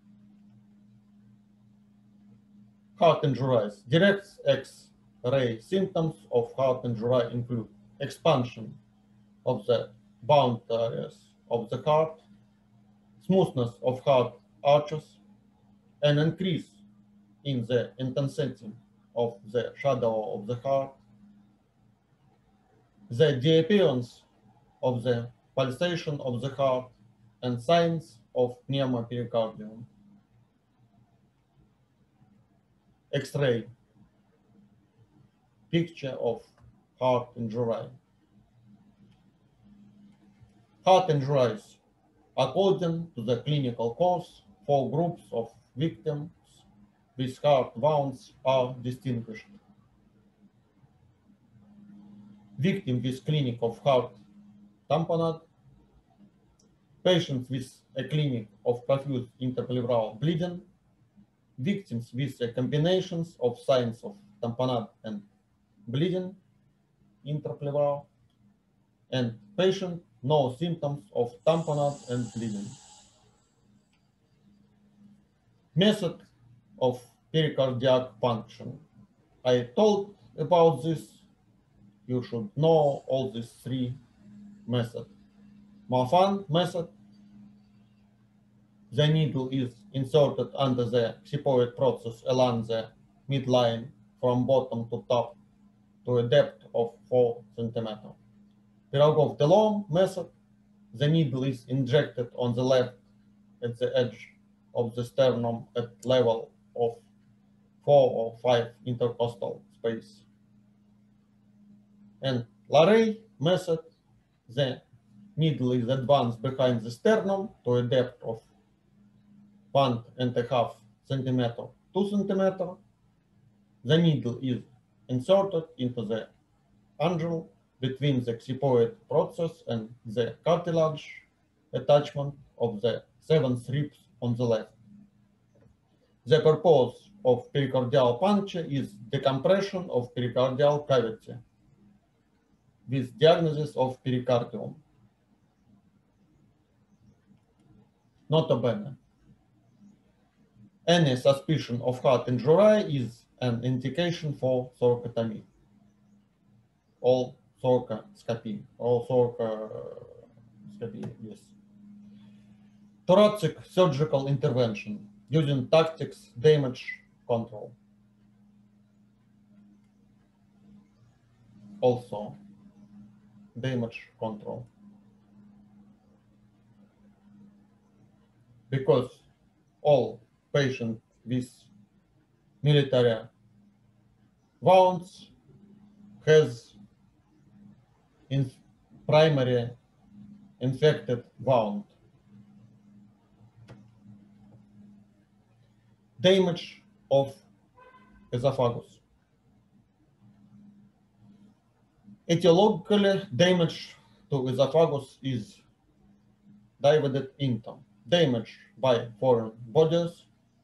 Heart injuries. Direct X-ray symptoms of heart injury include expansion of the boundaries of the heart, smoothness of heart arches, an increase in the intensity of the shadow of the heart, the disappearance of the pulsation of the heart, and signs of pneumopericardium. X-ray, picture of heart injury. Heart injuries, according to the clinical cause, 4 groups of victims with heart wounds are distinguished. Victim with clinic of heart tamponade, patients with a clinic of profuse interpleural bleeding, victims with a combinations of signs of tamponade and bleeding interpleural, and patient no symptoms of tamponade and bleeding. Method of pericardiac function. I told about this. You should know all these 3 methods. Marfan method. The needle is inserted under the xiphoid process along the midline from bottom to top to a depth of 4 cm. Pirogov-Delorme method. The needle is injected on the left at the edge of the sternum at level of 4 or 5 intercostal space. And Larey method, the needle is advanced behind the sternum to a depth of 1.5 cm, 2 cm. The needle is inserted into the angle between the xiphoid process and the cartilage attachment of the 7th ribs on the left. The purpose of pericardial puncture is decompression of pericardial cavity with diagnosis of pericardium. Nota bene. Any suspicion of heart injury is an indication for thoracotomy. All thoracoscopy, yes. Thoracic surgical intervention using tactics damage control. Also, damage control. Because all patients with military wounds has primary infected wound. Damage of esophagus. Etiologically, damage to esophagus is divided into damage by foreign bodies,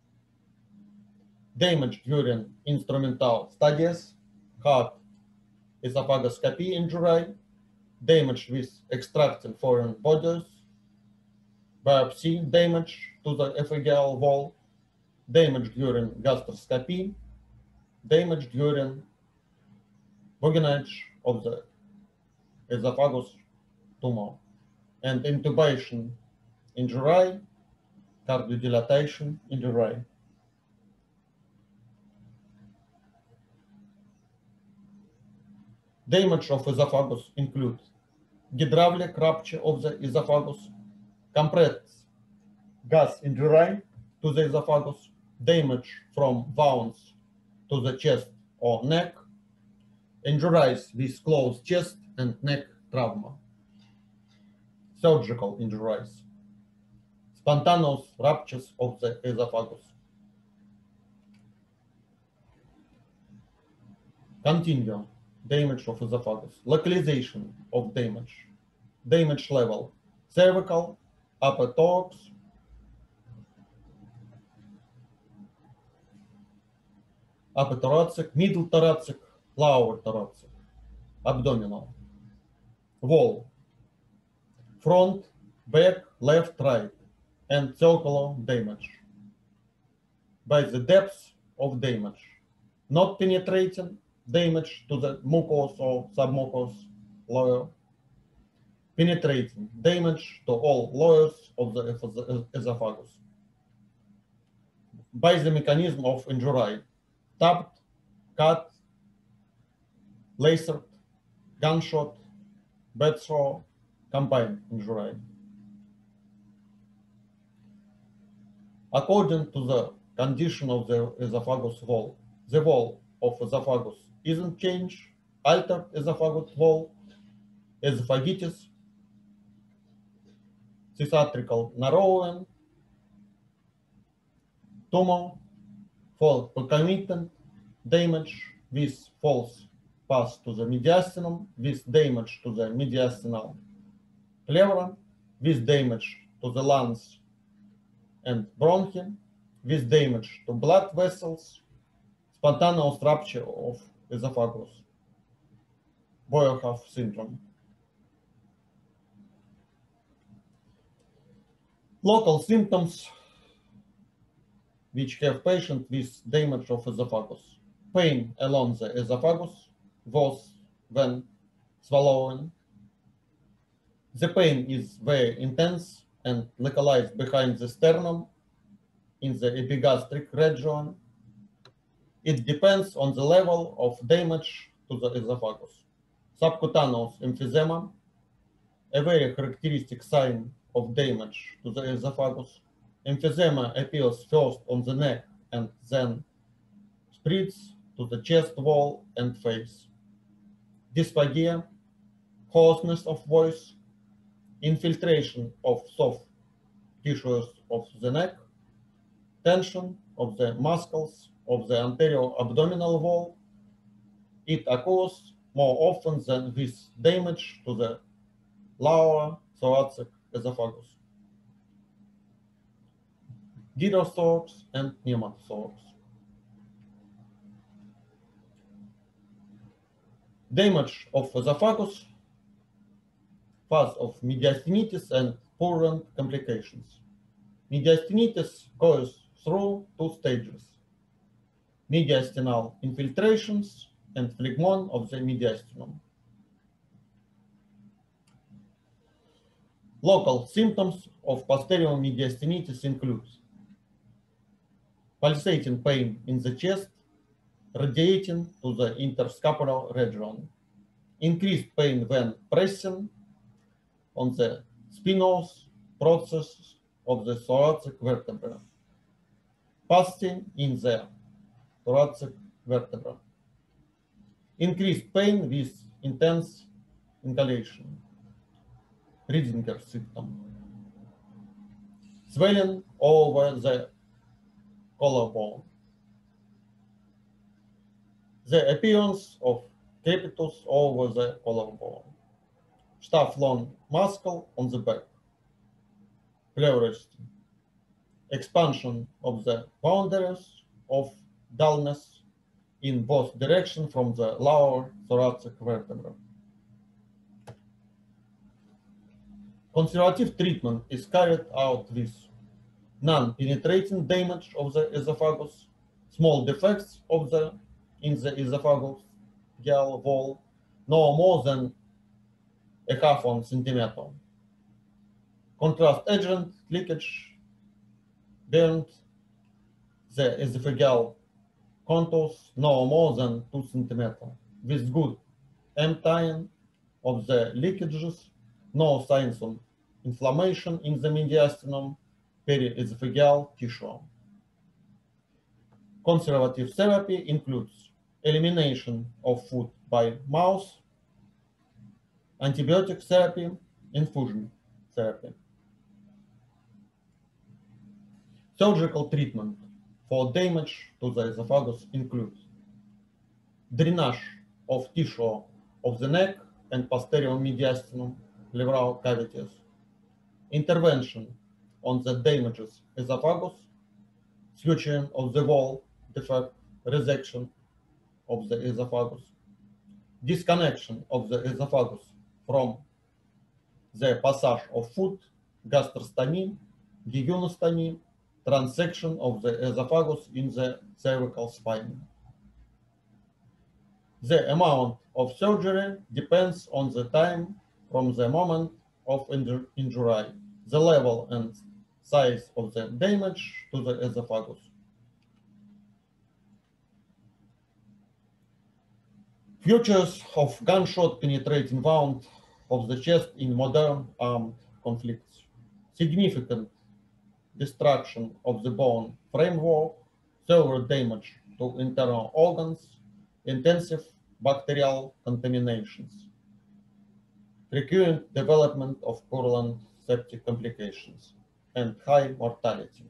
damage during instrumental studies, heart esophagoscopy injury, damage with extracting foreign bodies, biopsy damage to the esophageal wall, damage during gastroscopy, damage during voginage of the esophagus tumor, and intubation injury, cardiodilatation injury. Damage of esophagus includes hydraulic rupture of the esophagus, compressed gas injury to the esophagus, damage from wounds to the chest or neck, injuries with closed chest and neck trauma, surgical injuries, spontaneous ruptures of the esophagus. Continue. Damage of esophagus. Localization of damage. Damage level. Cervical, upper thorax, upper thoracic, middle thoracic, lower thoracic, abdominal, wall, front, back, left, right, and circular damage. By the depth of damage, not penetrating damage to the mucous or submucous layer, penetrating damage to all layers of the esophagus. By the mechanism of injury, tapped, cut, lacered, gunshot, bed sore, combined injury. According to the condition of the esophagus wall, the wall of esophagus isn't changed, altered esophagus wall, esophagitis, cicatrical narrowing, tumor, for concomitant damage with false pass to the mediastinum, with damage to the mediastinal pleura, with damage to the lungs and bronchi, with damage to blood vessels, spontaneous rupture of esophagus, Boerhaave syndrome. Local symptoms which have patient with damage of esophagus. Pain along the esophagus, worse when swallowing. The pain is very intense and localized behind the sternum in the epigastric region. It depends on the level of damage to the esophagus. Subcutaneous emphysema, a very characteristic sign of damage to the esophagus. Emphysema appears first on the neck and then spreads to the chest wall and face. Dysphagia, hoarseness of voice, infiltration of soft tissues of the neck, tension of the muscles of the anterior abdominal wall. It occurs more often than with damage to the lower thoracic esophagus. Gyrothorax and pneumothorax. Damage of esophagus, phase of mediastinitis and purulent complications. Mediastinitis goes through two stages: mediastinal infiltrations and phlegmon of the mediastinum. Local symptoms of posterior mediastinitis include pulsating pain in the chest, radiating to the interscapular region, increased pain when pressing on the spinous process of the thoracic vertebra, passing in the thoracic vertebra, increased pain with intense inhalation, Riedinger symptom, swelling over the collarbone, the appearance of crepitus over the collarbone, staff long muscle on the back, pleurisy, expansion of the boundaries of dullness in both directions from the lower thoracic vertebra. Conservative treatment is carried out with non-penetrating damage of the esophagus, small defects in the esophageal wall, no more than a half centimeter. Contrast agent leakage burned the esophageal contours no more than 2 centimeters, with good emptying of the leakages, no signs of inflammation in the mediastinum, periesophageal tissue. Conservative therapy includes elimination of food by mouth, antibiotic therapy, infusion therapy. Surgical treatment for damage to the esophagus includes drainage of tissue of the neck and posterior mediastinum pleural cavities, intervention on the damaged esophagus, suturing of the wall defect, resection of the esophagus, disconnection of the esophagus from the passage of food, gastrostomy, jejunostomy, transection of the esophagus in the cervical spine. The amount of surgery depends on the time from the moment of injury, the level and size of the damage to the esophagus. Features of gunshot penetrating wound of the chest in modern armed conflicts. Significant destruction of the bone framework, severe damage to internal organs, intensive bacterial contaminations, recurrent development of purulent septic complications, and high mortality.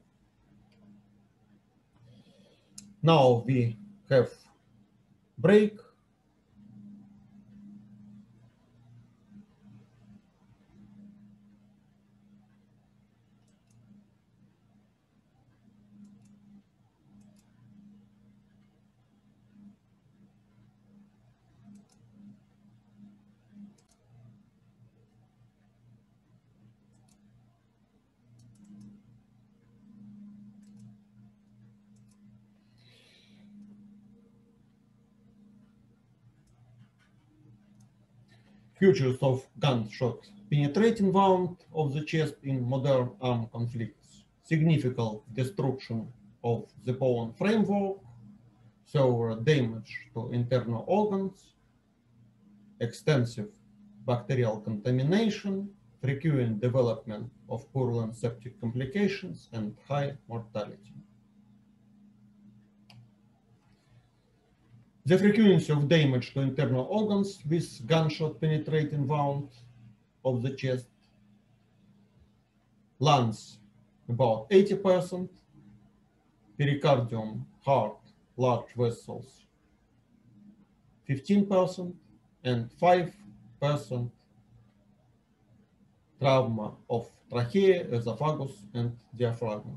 Now we have break. Features of gunshot penetrating wound of the chest in modern armed conflicts. Significant destruction of the bone framework, severe damage to internal organs, extensive bacterial contamination, recurrent development of purulent septic complications, and high mortality. The frequency of damage to internal organs with gunshot penetrating wound of the chest: lungs about 80%, pericardium, heart, large vessels 15%, and 5% trauma of trachea, esophagus, and diaphragm.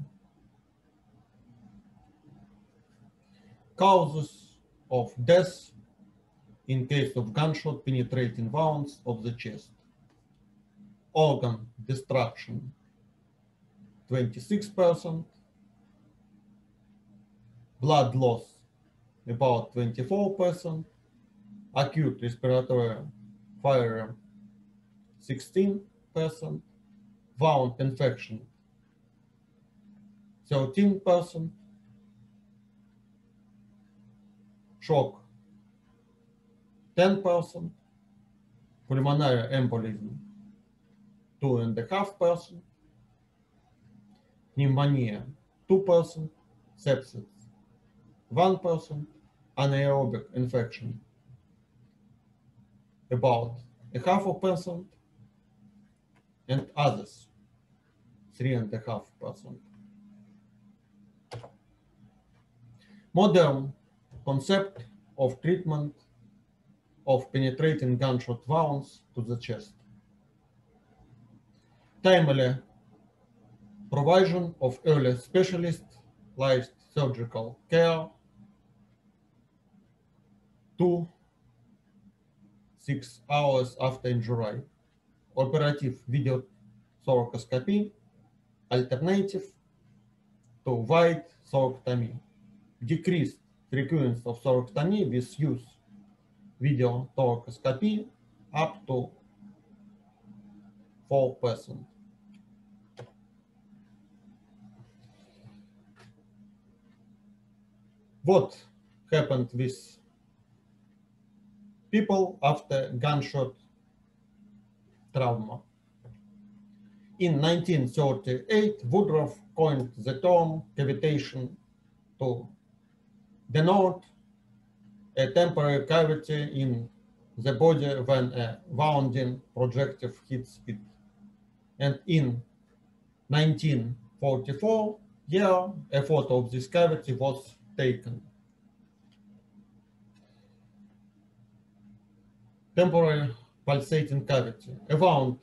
Causes of death in case of gunshot penetrating wounds of the chest: organ destruction 26%, blood loss about 24%, acute respiratory failure 16%, wound infection 13%, shock 10%, pulmonary embolism 2.5%, pneumonia 2%, sepsis 1%, anaerobic infection about 0.5%, and others 3.5%. Modern concept of treatment of penetrating gunshot wounds to the chest: timely provision of early specialized surgical care, 2 to 6 hours after injury, operative video thoracoscopy, alternative to wide thoracotomy, decreased frequency of thoracotomy with use video thoracoscopy up to 4%. What happened with people after gunshot trauma? In 1938, Woodruff coined the term cavitation to denote a temporary cavity in the body when a wounding projectile hits it. And in 1944, a photo of this cavity was taken. Temporary pulsating cavity: a wound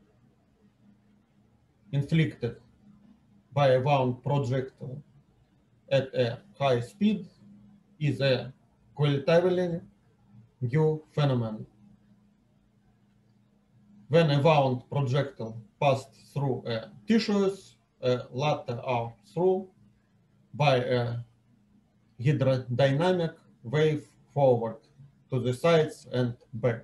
inflicted by a wound projectile at a high speed is a qualitatively new phenomenon. When a wound projectile passed through a tissues, latter are through by a hydrodynamic wave forward to the sides and back.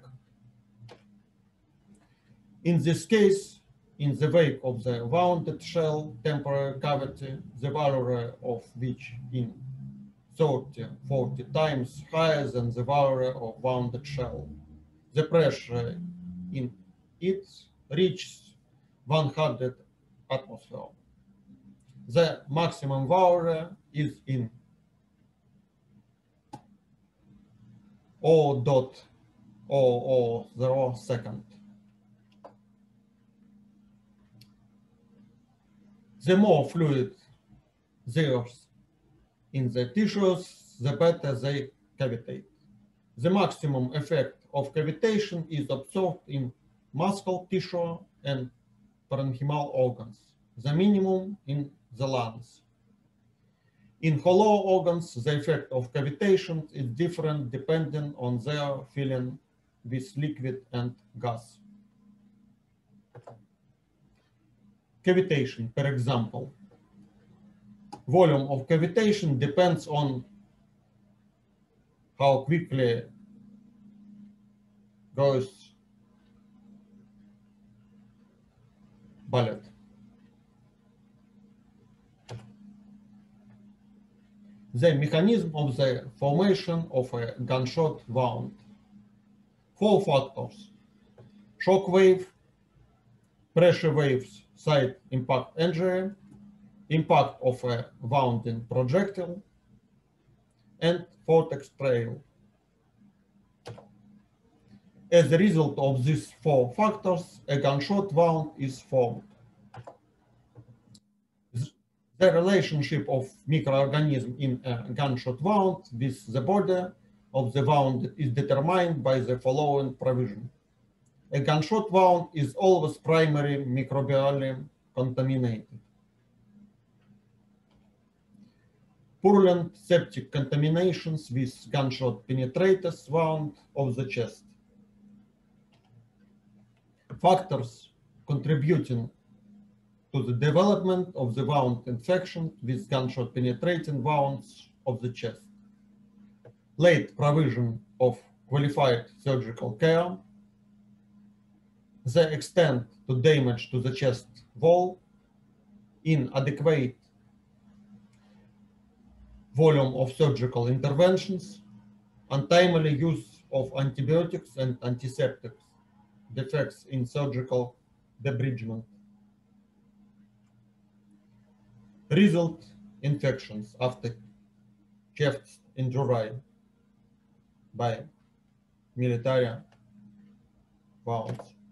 In this case, in the wake of the wounded shell temporary cavity, the value of which in 30, 40 times higher than the area of wounded shell. The pressure in it reaches 100 atmosphere. The maximum area is in 0.000 second. The more fluid there's in the tissues, the better they cavitate. The maximum effect of cavitation is observed in muscle tissue and parenchymal organs, the minimum in the lungs. In hollow organs, the effect of cavitation is different depending on their filling with liquid and gas. Cavitation, for example. Volume of cavitation depends on how quickly goes bullet. The mechanism of the formation of a gunshot wound. 4 factors: shock wave, pressure waves, side impact injury, impact of a wounding projectile, and vortex trail. As a result of these 4 factors, a gunshot wound is formed. The relationship of microorganisms in a gunshot wound with the body of the wound is determined by the following provision. A gunshot wound is always primarily microbially contaminated. Purulent septic contaminations with gunshot penetrates wound of the chest. Factors contributing to the development of the wound infection with gunshot penetrating wounds of the chest. Late provision of qualified surgical care, the extent to damage to the chest wall, inadequate volume of surgical interventions, untimely use of antibiotics and antiseptics, defects in surgical debridement. Result: infections after chest injury by military wounds.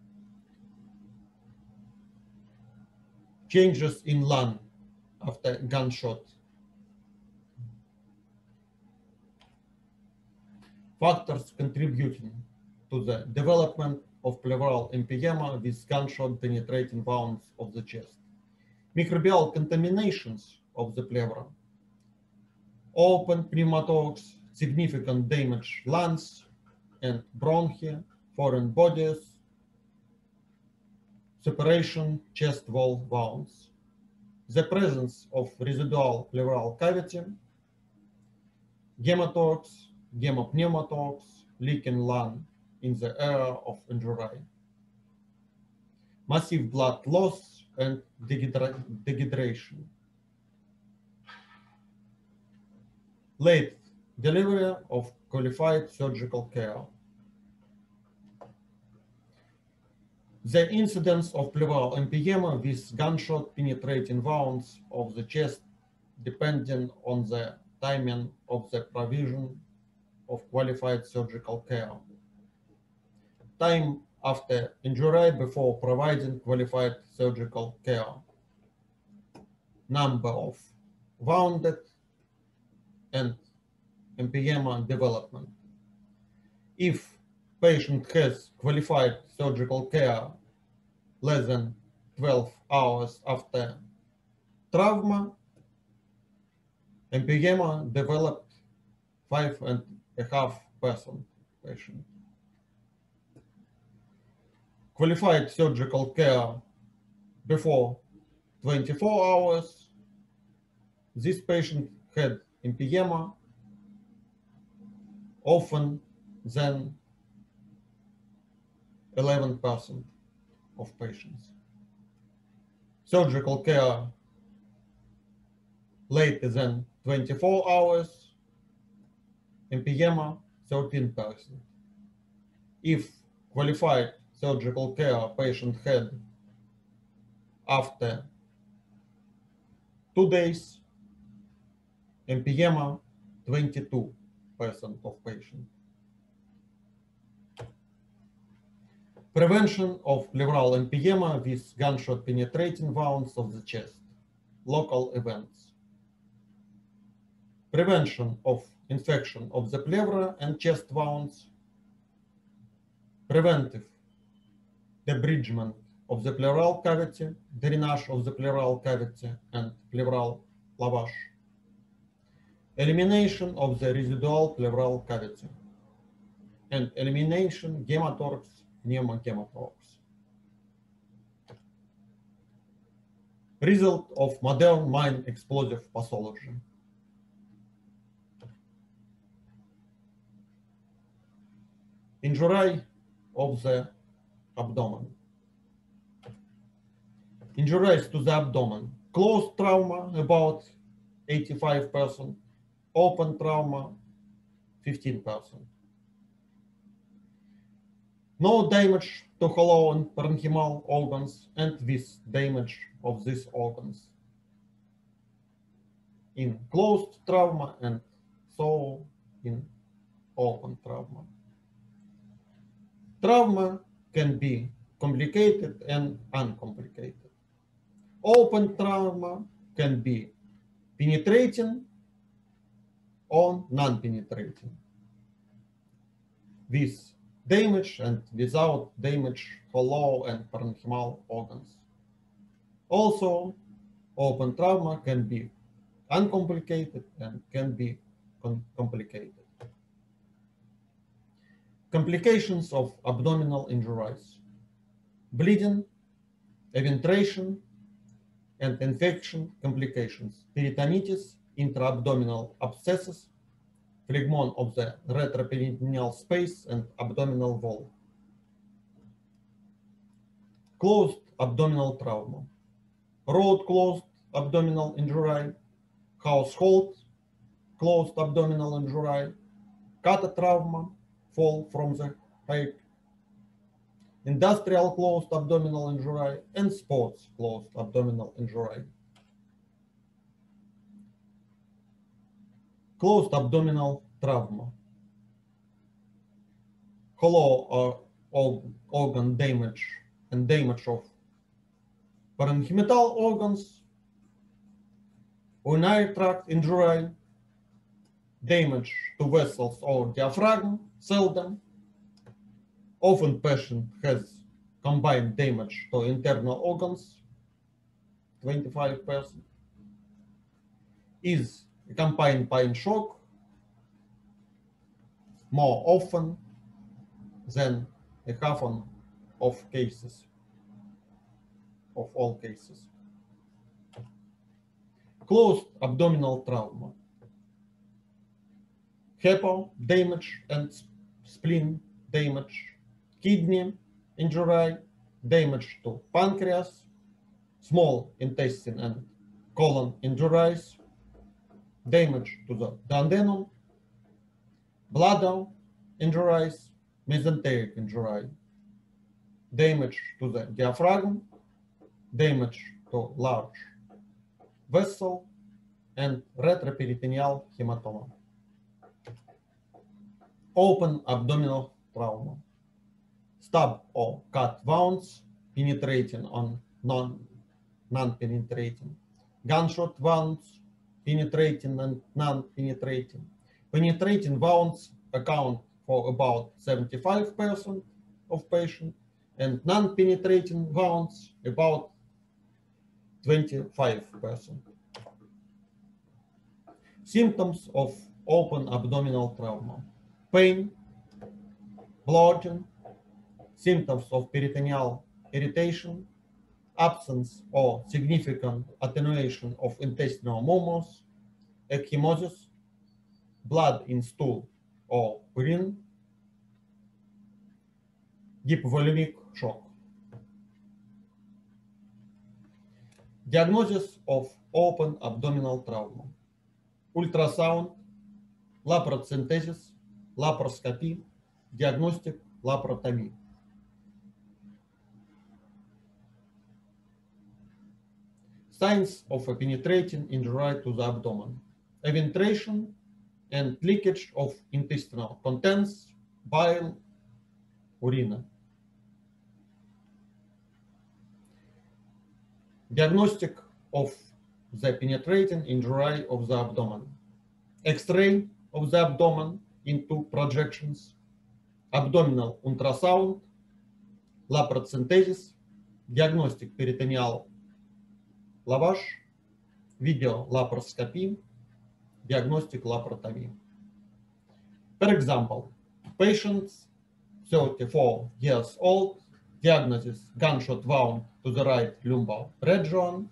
Changes in lung after gunshot. Factors contributing to the development of pleural emphysema with gunshot penetrating wounds of the chest. Microbial contaminations of the pleura, open pneumothorax, significant damage lungs and bronchi, foreign bodies, separation chest wall wounds, the presence of residual pleural cavity, hemothorax, hemopneumothorax, leaking lung in the area of injury, massive blood loss and dehydration, late delivery of qualified surgical care. The incidence of pleural emphysema with gunshot penetrating wounds of the chest depending on the timing of the provision of qualified surgical care. Time after injury before providing qualified surgical care. Number of wounded and emphysema development. If patient has qualified surgical care less than 12 hours after trauma, emphysema developed 5.5% patient. Qualified surgical care before 24 hours, this patient had emphysema often than 11% of patients. Surgical care later than 24 hours, empyema 13%. If qualified surgical care patient had after 2 days, empyema 22% of patients. Prevention of pleural empyema with gunshot penetrating wounds of the chest. Local events. Prevention of infection of the pleura and chest wounds. Preventive debridement of the pleural cavity, drainage of the pleural cavity and pleural lavage. Elimination of the residual pleural cavity and elimination hematorx, pneumohematorx. Result of modern mine explosive pathology. Injury of the abdomen. Injuries to the abdomen. Closed trauma about 85%, open trauma 15%. No damage to hollow and parenchymal organs and with damage of these organs in closed trauma and so in open trauma. Trauma can be complicated and uncomplicated. Open trauma can be penetrating or non-penetrating, with damage and without damage hollow and parenchymal organs. Also, open trauma can be uncomplicated and can be complicated. Complications of abdominal injuries. Bleeding, eventration, and infection complications. Peritonitis, intra-abdominal abscesses, phlegmon of the retroperitoneal space and abdominal wall. Closed abdominal trauma. Road closed abdominal injury, household closed abdominal injury, kata trauma, fall from the height, industrial closed abdominal injury, and sports closed abdominal injury. Closed abdominal trauma. Hollow organ damage and damage of parenchymal organs, urinary tract injury, damage to vessels or diaphragm, seldom. Often patient has combined damage to internal organs, 25%. Is accompanied by shock more often than a half of cases, of all cases. Closed abdominal trauma. Hepa damage and spleen damage, kidney injury, damage to pancreas, small intestine and colon injuries, damage to the duodenum, bladder injuries, mesenteric injury, damage to the diaphragm, damage to large vessel, and retroperitoneal hematoma. Open abdominal trauma. Stab or cut wounds, penetrating on non-penetrating. Gunshot wounds, penetrating and non-penetrating. Penetrating wounds account for about 75% of patients, and non-penetrating wounds about 25%. Symptoms of open abdominal trauma. Pain, bloating, symptoms of peritoneal irritation, absence or significant attenuation of intestinal mucus, ecchymosis, blood in stool or urine, hypovolemic shock. Diagnosis of open abdominal trauma. Ultrasound, laparoscentesis, laparoscopy, diagnostic, laparotomy. Signs of a penetrating injury to the abdomen: eventration and leakage of intestinal contents, bile, urine. Diagnostic of the penetrating injury of the abdomen: X-ray of the abdomen into projections, abdominal ultrasound, laparoscentesis, diagnostic peritoneal lavage, video laparoscopy, diagnostic laparotomy. For example, patient 34 years old, diagnosis gunshot wound to the right lumbar region.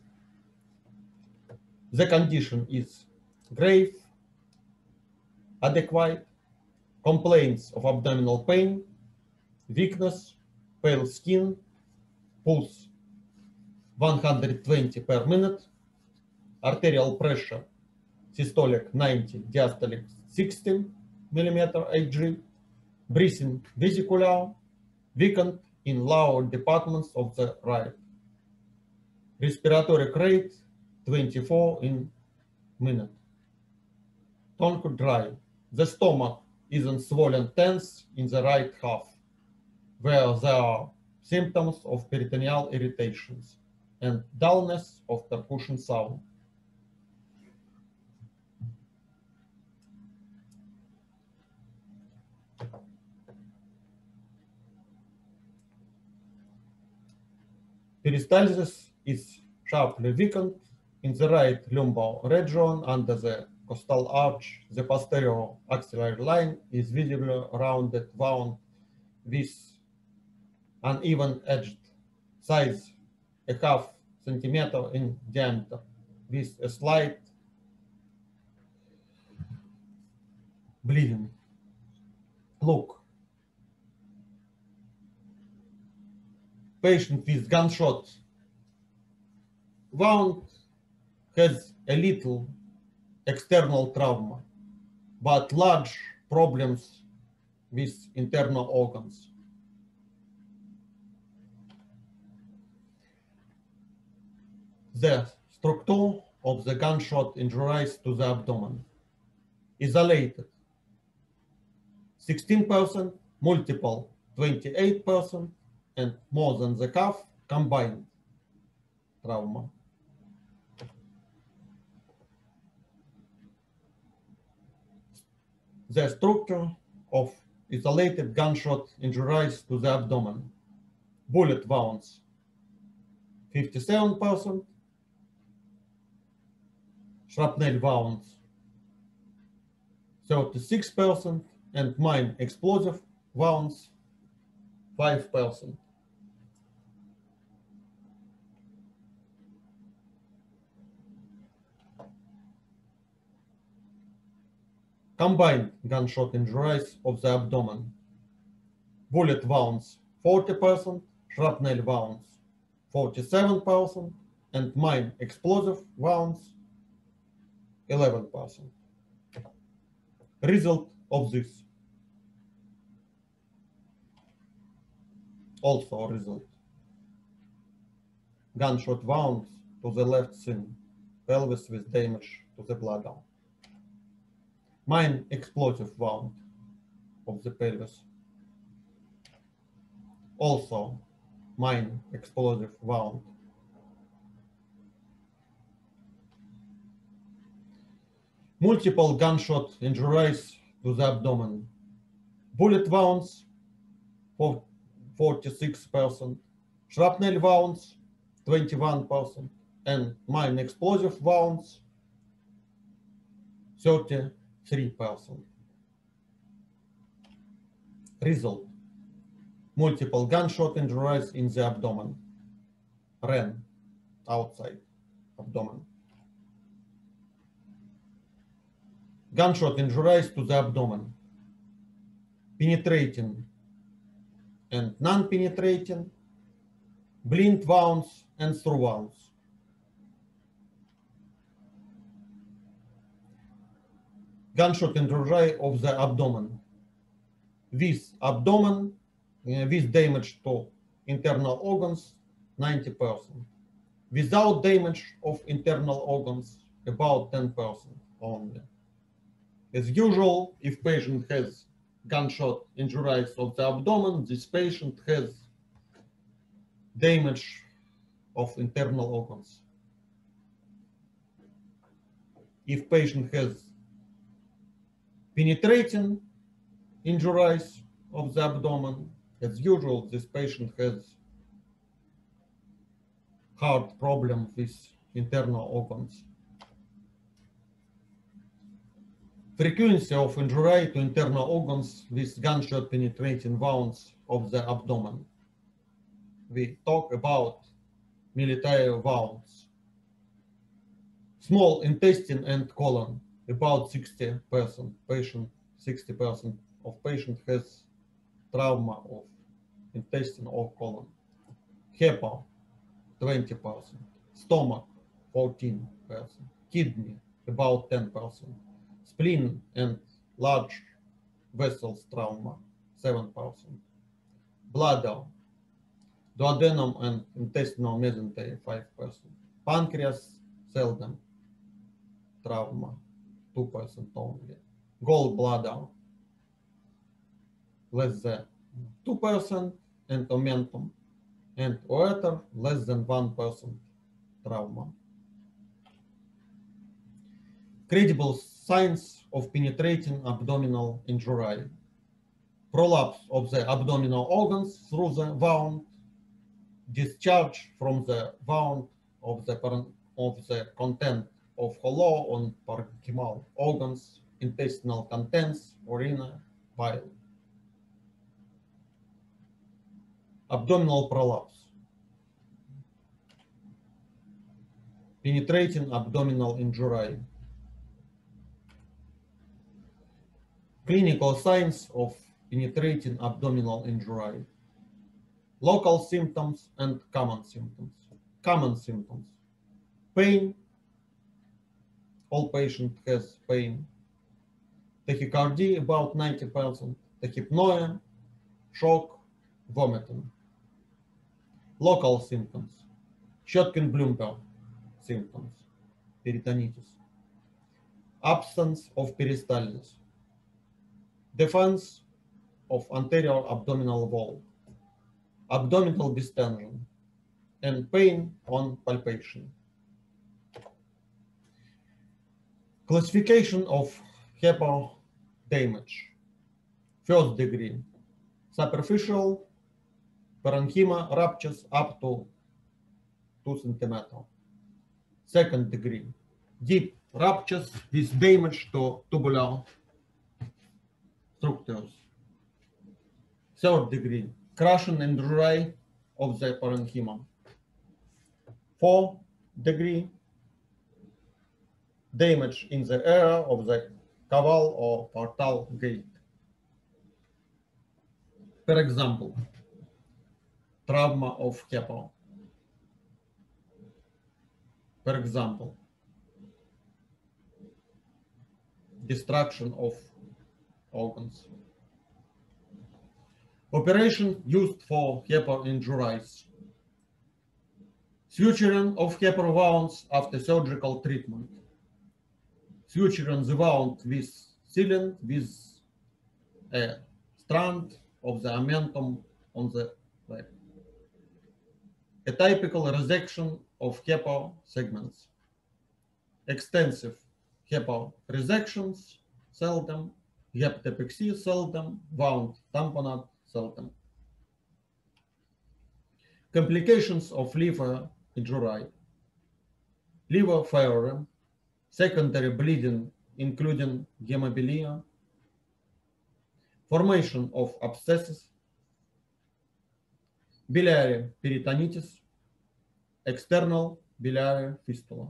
The condition is grave, adequate, complaints of abdominal pain, weakness, pale skin, pulse 120 per minute, arterial pressure systolic 90, diastolic 60 millimeter Hg, breathing vesicular, weakened in lower departments of the right. Respiratory rate 24 in minute. Tongue dry. The stomach isn't swollen tense in the right half, where there are symptoms of peritoneal irritations and dullness of percussion sound. Peristalsis is sharply weakened in the right lumbar region under the costal arch. The posterior axillary line is visibly rounded wound with uneven edged size, a half centimeter in diameter, with a slight bleeding. Look. Patient with gunshot wound has a little external trauma, but large problems with internal organs. The structure of the gunshot injuries to the abdomen: isolated 16%, multiple 28%, and more than the half combined trauma. The structure of isolated gunshot injuries to the abdomen: bullet wounds 57%, shrapnel wounds 36%, and mine explosive wounds 5%. Combined gunshot injuries of the abdomen: bullet wounds 40%, shrapnel wounds 47%, and mine explosive wounds 11%. Result of this: also a result: gunshot wounds to the left shin, pelvis with damage to the bladder. Mine explosive wound of the pelvis. Also mine explosive wound. Multiple gunshot injuries to the abdomen: bullet wounds 46%, shrapnel wounds 21%, and mine explosive wounds 33%. Result: multiple gunshot injuries in the abdomen, ran outside abdomen. Gunshot injuries to the abdomen: penetrating and non-penetrating, blind wounds and through wounds. gunshot injury of the abdomen. With abdomen, with damage to internal organs, 90%. Without damage of internal organs, about 10% only. As usual, if patient has gunshot injuries of the abdomen, this patient has damage of internal organs. If patient has penetrating injuries of the abdomen, as usual, this patient has heart problem with internal organs. Frequency of injury to internal organs with gunshot penetrating wounds of the abdomen. We talk about military wounds. Small intestine and colon, about 60% patient, 60% of patient has trauma of intestine or colon. Hepa, 20%. Stomach, 14%. Kidney, about 10%. Spleen and large vessels trauma, 7%. Bladder, duodenum and intestinal mesentery, 5%. Pancreas, seldom trauma, 2% only. Gallbladder, less than 2%, and omentum and ureter, less than 1% trauma. Credible signs of penetrating abdominal injury. Prolapse of the abdominal organs through the wound, discharge from the wound of the content of hollow on parenchymal organs, intestinal contents, urine, bile. Abdominal prolapse. Penetrating abdominal injury. Clinical signs of penetrating abdominal injury. Local symptoms and common symptoms. Common symptoms. Pain. All patient has pain. Tachycardia, about 90%. Tachypnoea, shock, vomiting. Local symptoms. Schottgen-Blumper symptoms. Peritonitis. Absence of peristalsis. Defense of anterior abdominal wall. Abdominal distension and pain on palpation. Classification of HEPA damage. First degree, superficial parenchyma ruptures up to 2 cm. Second degree, deep ruptures with damage to tubular structures. Third degree, crushing and injury of the parenchyma. Fourth degree, damage in the area of the caval or portal gate. For example, trauma of HEPA. For example, destruction of organs. Operation used for HEPA injuries. Suturing of HEPA wounds after surgical treatment. Suturing the wound with sealant with a strand of the omentum on the leg. A typical resection of HEPA segments. Extensive HEPA resections, seldom. Hepatopexy, seldom. Wound tamponade, seldom. Complications of liver injury. Liver failure, secondary bleeding including hemophilia, formation of abscesses, biliary peritonitis, external biliary fistula.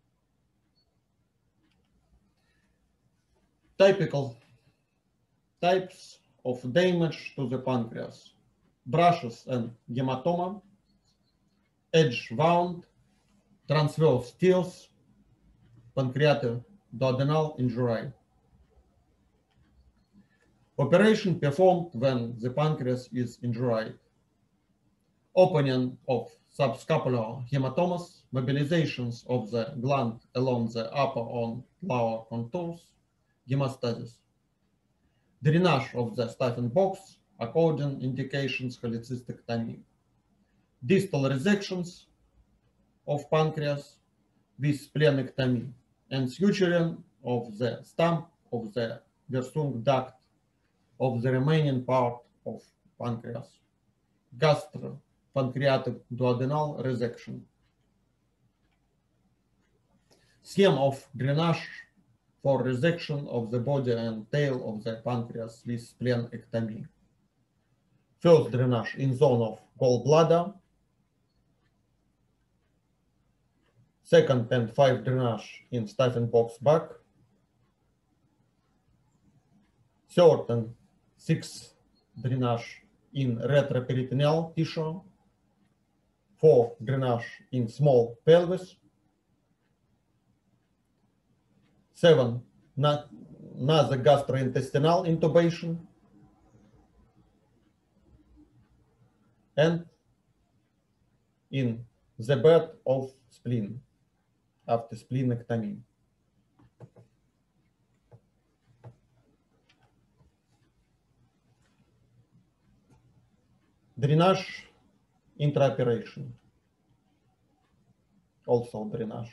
Typical types of damage to the pancreas: brushes and hematoma, edge wound, transverse tears, pancreatic duodenal injury. Operation performed when the pancreas is injured. Opening of subscapular hematomas, mobilizations of the gland along the upper and lower contours, hemostasis. Drainage of the stuffing box, according indications cholecystectomy. Distal resections of pancreas with splenectomy and suturing of the stump of the Versung duct of the remaining part of pancreas. Gastropancreatic duodenal resection. Scheme of drainage for resection of the body and tail of the pancreas with splenectomy. First drainage in zone of gallbladder. Second and 5 drainage in stuffing box back. Third and 6 drainage in retroperitoneal tissue. 4 drainage in small pelvis. 7 nasogastrointestinal intubation. And in the bed of spleen after splenectomy. Drainage intraoperation. Also drainage.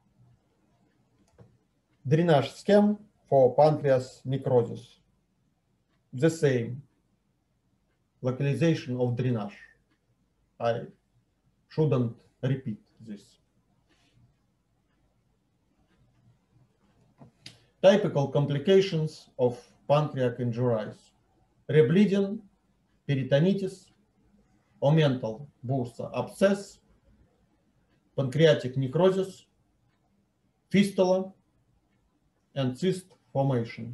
Drainage scheme for pancreas necrosis. The same. Localization of drainage. I shouldn't repeat this. Typical complications of pancreatic injuries. Rebleeding, peritonitis, omental bursa abscess, pancreatic necrosis, fistula, and cyst formation.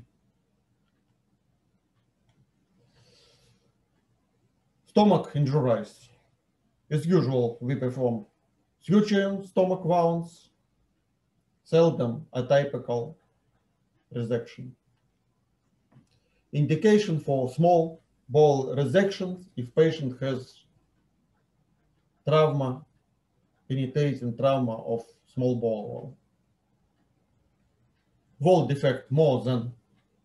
Stomach injuries. As usual, we perform suturing stomach wounds, seldom atypical resection. Indication for small bowel resections if patient has trauma, penetrating trauma of small bowel. Wall defect more than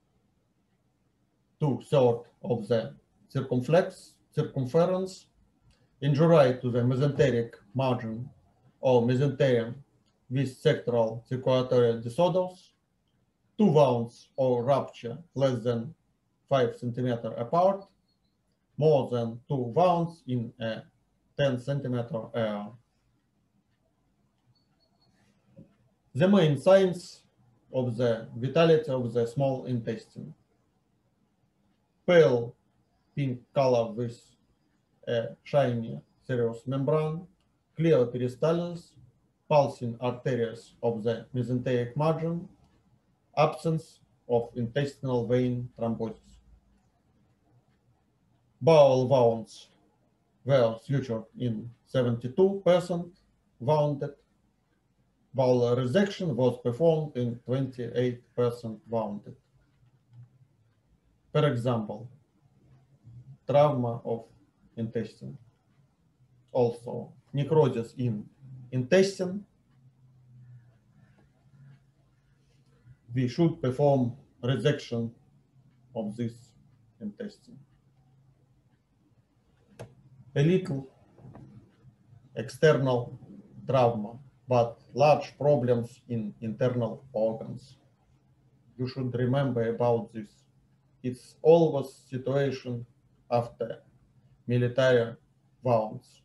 2/3 of the circumference, injury to the mesenteric margin or mesenterium with sectoral circulatory disorders, 2 wounds or rupture less than 5 cm apart, more than 2 wounds in a 10 cm area. The main signs of the vitality of the small intestine. Pale pink color with a shiny serous membrane, clear peristalsis, pulsing arteries of the mesenteric margin, absence of intestinal vein thrombosis. Bowel wounds were sutured in 72% wounded. Bowel resection was performed in 28% wounded. For example, trauma of intestine. Also, necrosis in intestine. We should perform resection of this intestine. A little external trauma, but large problems in internal organs. You should remember about this. It's always situation after military wounds.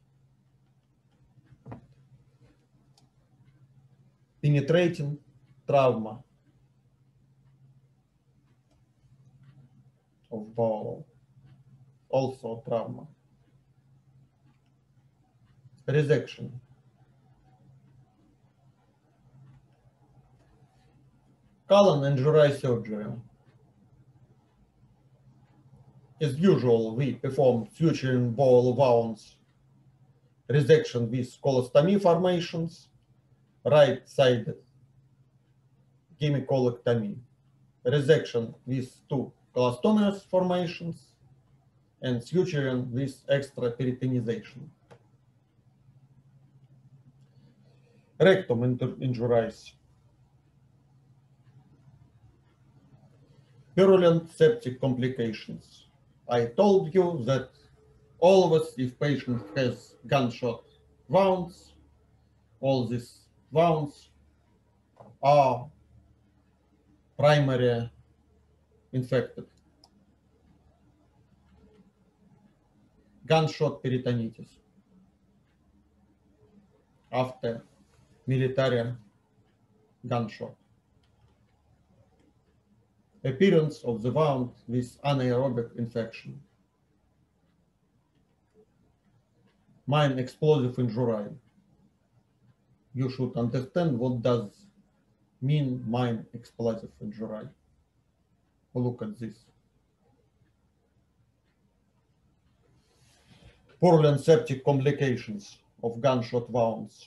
Penetrating trauma of bowel, also trauma. Resection. Colon injury surgery. As usual, we perform suturing bowel wounds, resection with colostomy formations, right-sided hemicolectomy, resection with 2 colostomious formations, and suturing with extraperitoneization. Rectum injuries. Purulent septic complications. I told you that always if patient has gunshot wounds, all these wounds are primary infected. Gunshot peritonitis after military gunshot. Appearance of the wound with anaerobic infection. Mine explosive injury. You should understand what does mean mine explosive injury. Look at this. Purulent septic complications of gunshot wounds.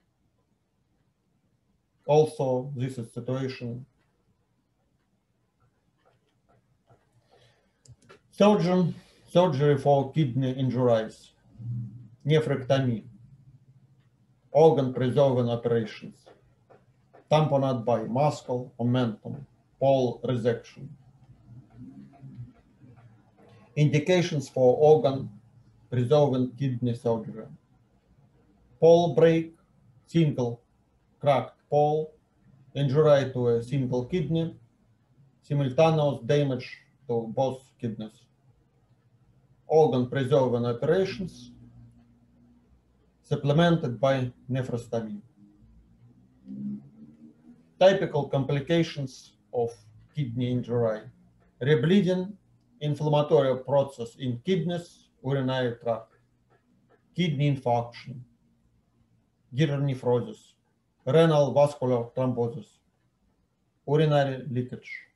Also, this is situation. Surgery for kidney injuries. Nephrectomy. Organ preserving operations. Tamponade by muscle omentum. Pole resection. Indications for organ preserving kidney surgery. Pole break, single cracked pole, injury to a single kidney, simultaneous damage to both kidneys. Organ preserving operations supplemented by nephrostomy. Typical complications of kidney injury. Rebleeding, inflammatory process in kidneys, urinary tract, kidney infarction, glomerulonephrosis, renal vascular thrombosis, urinary leakage.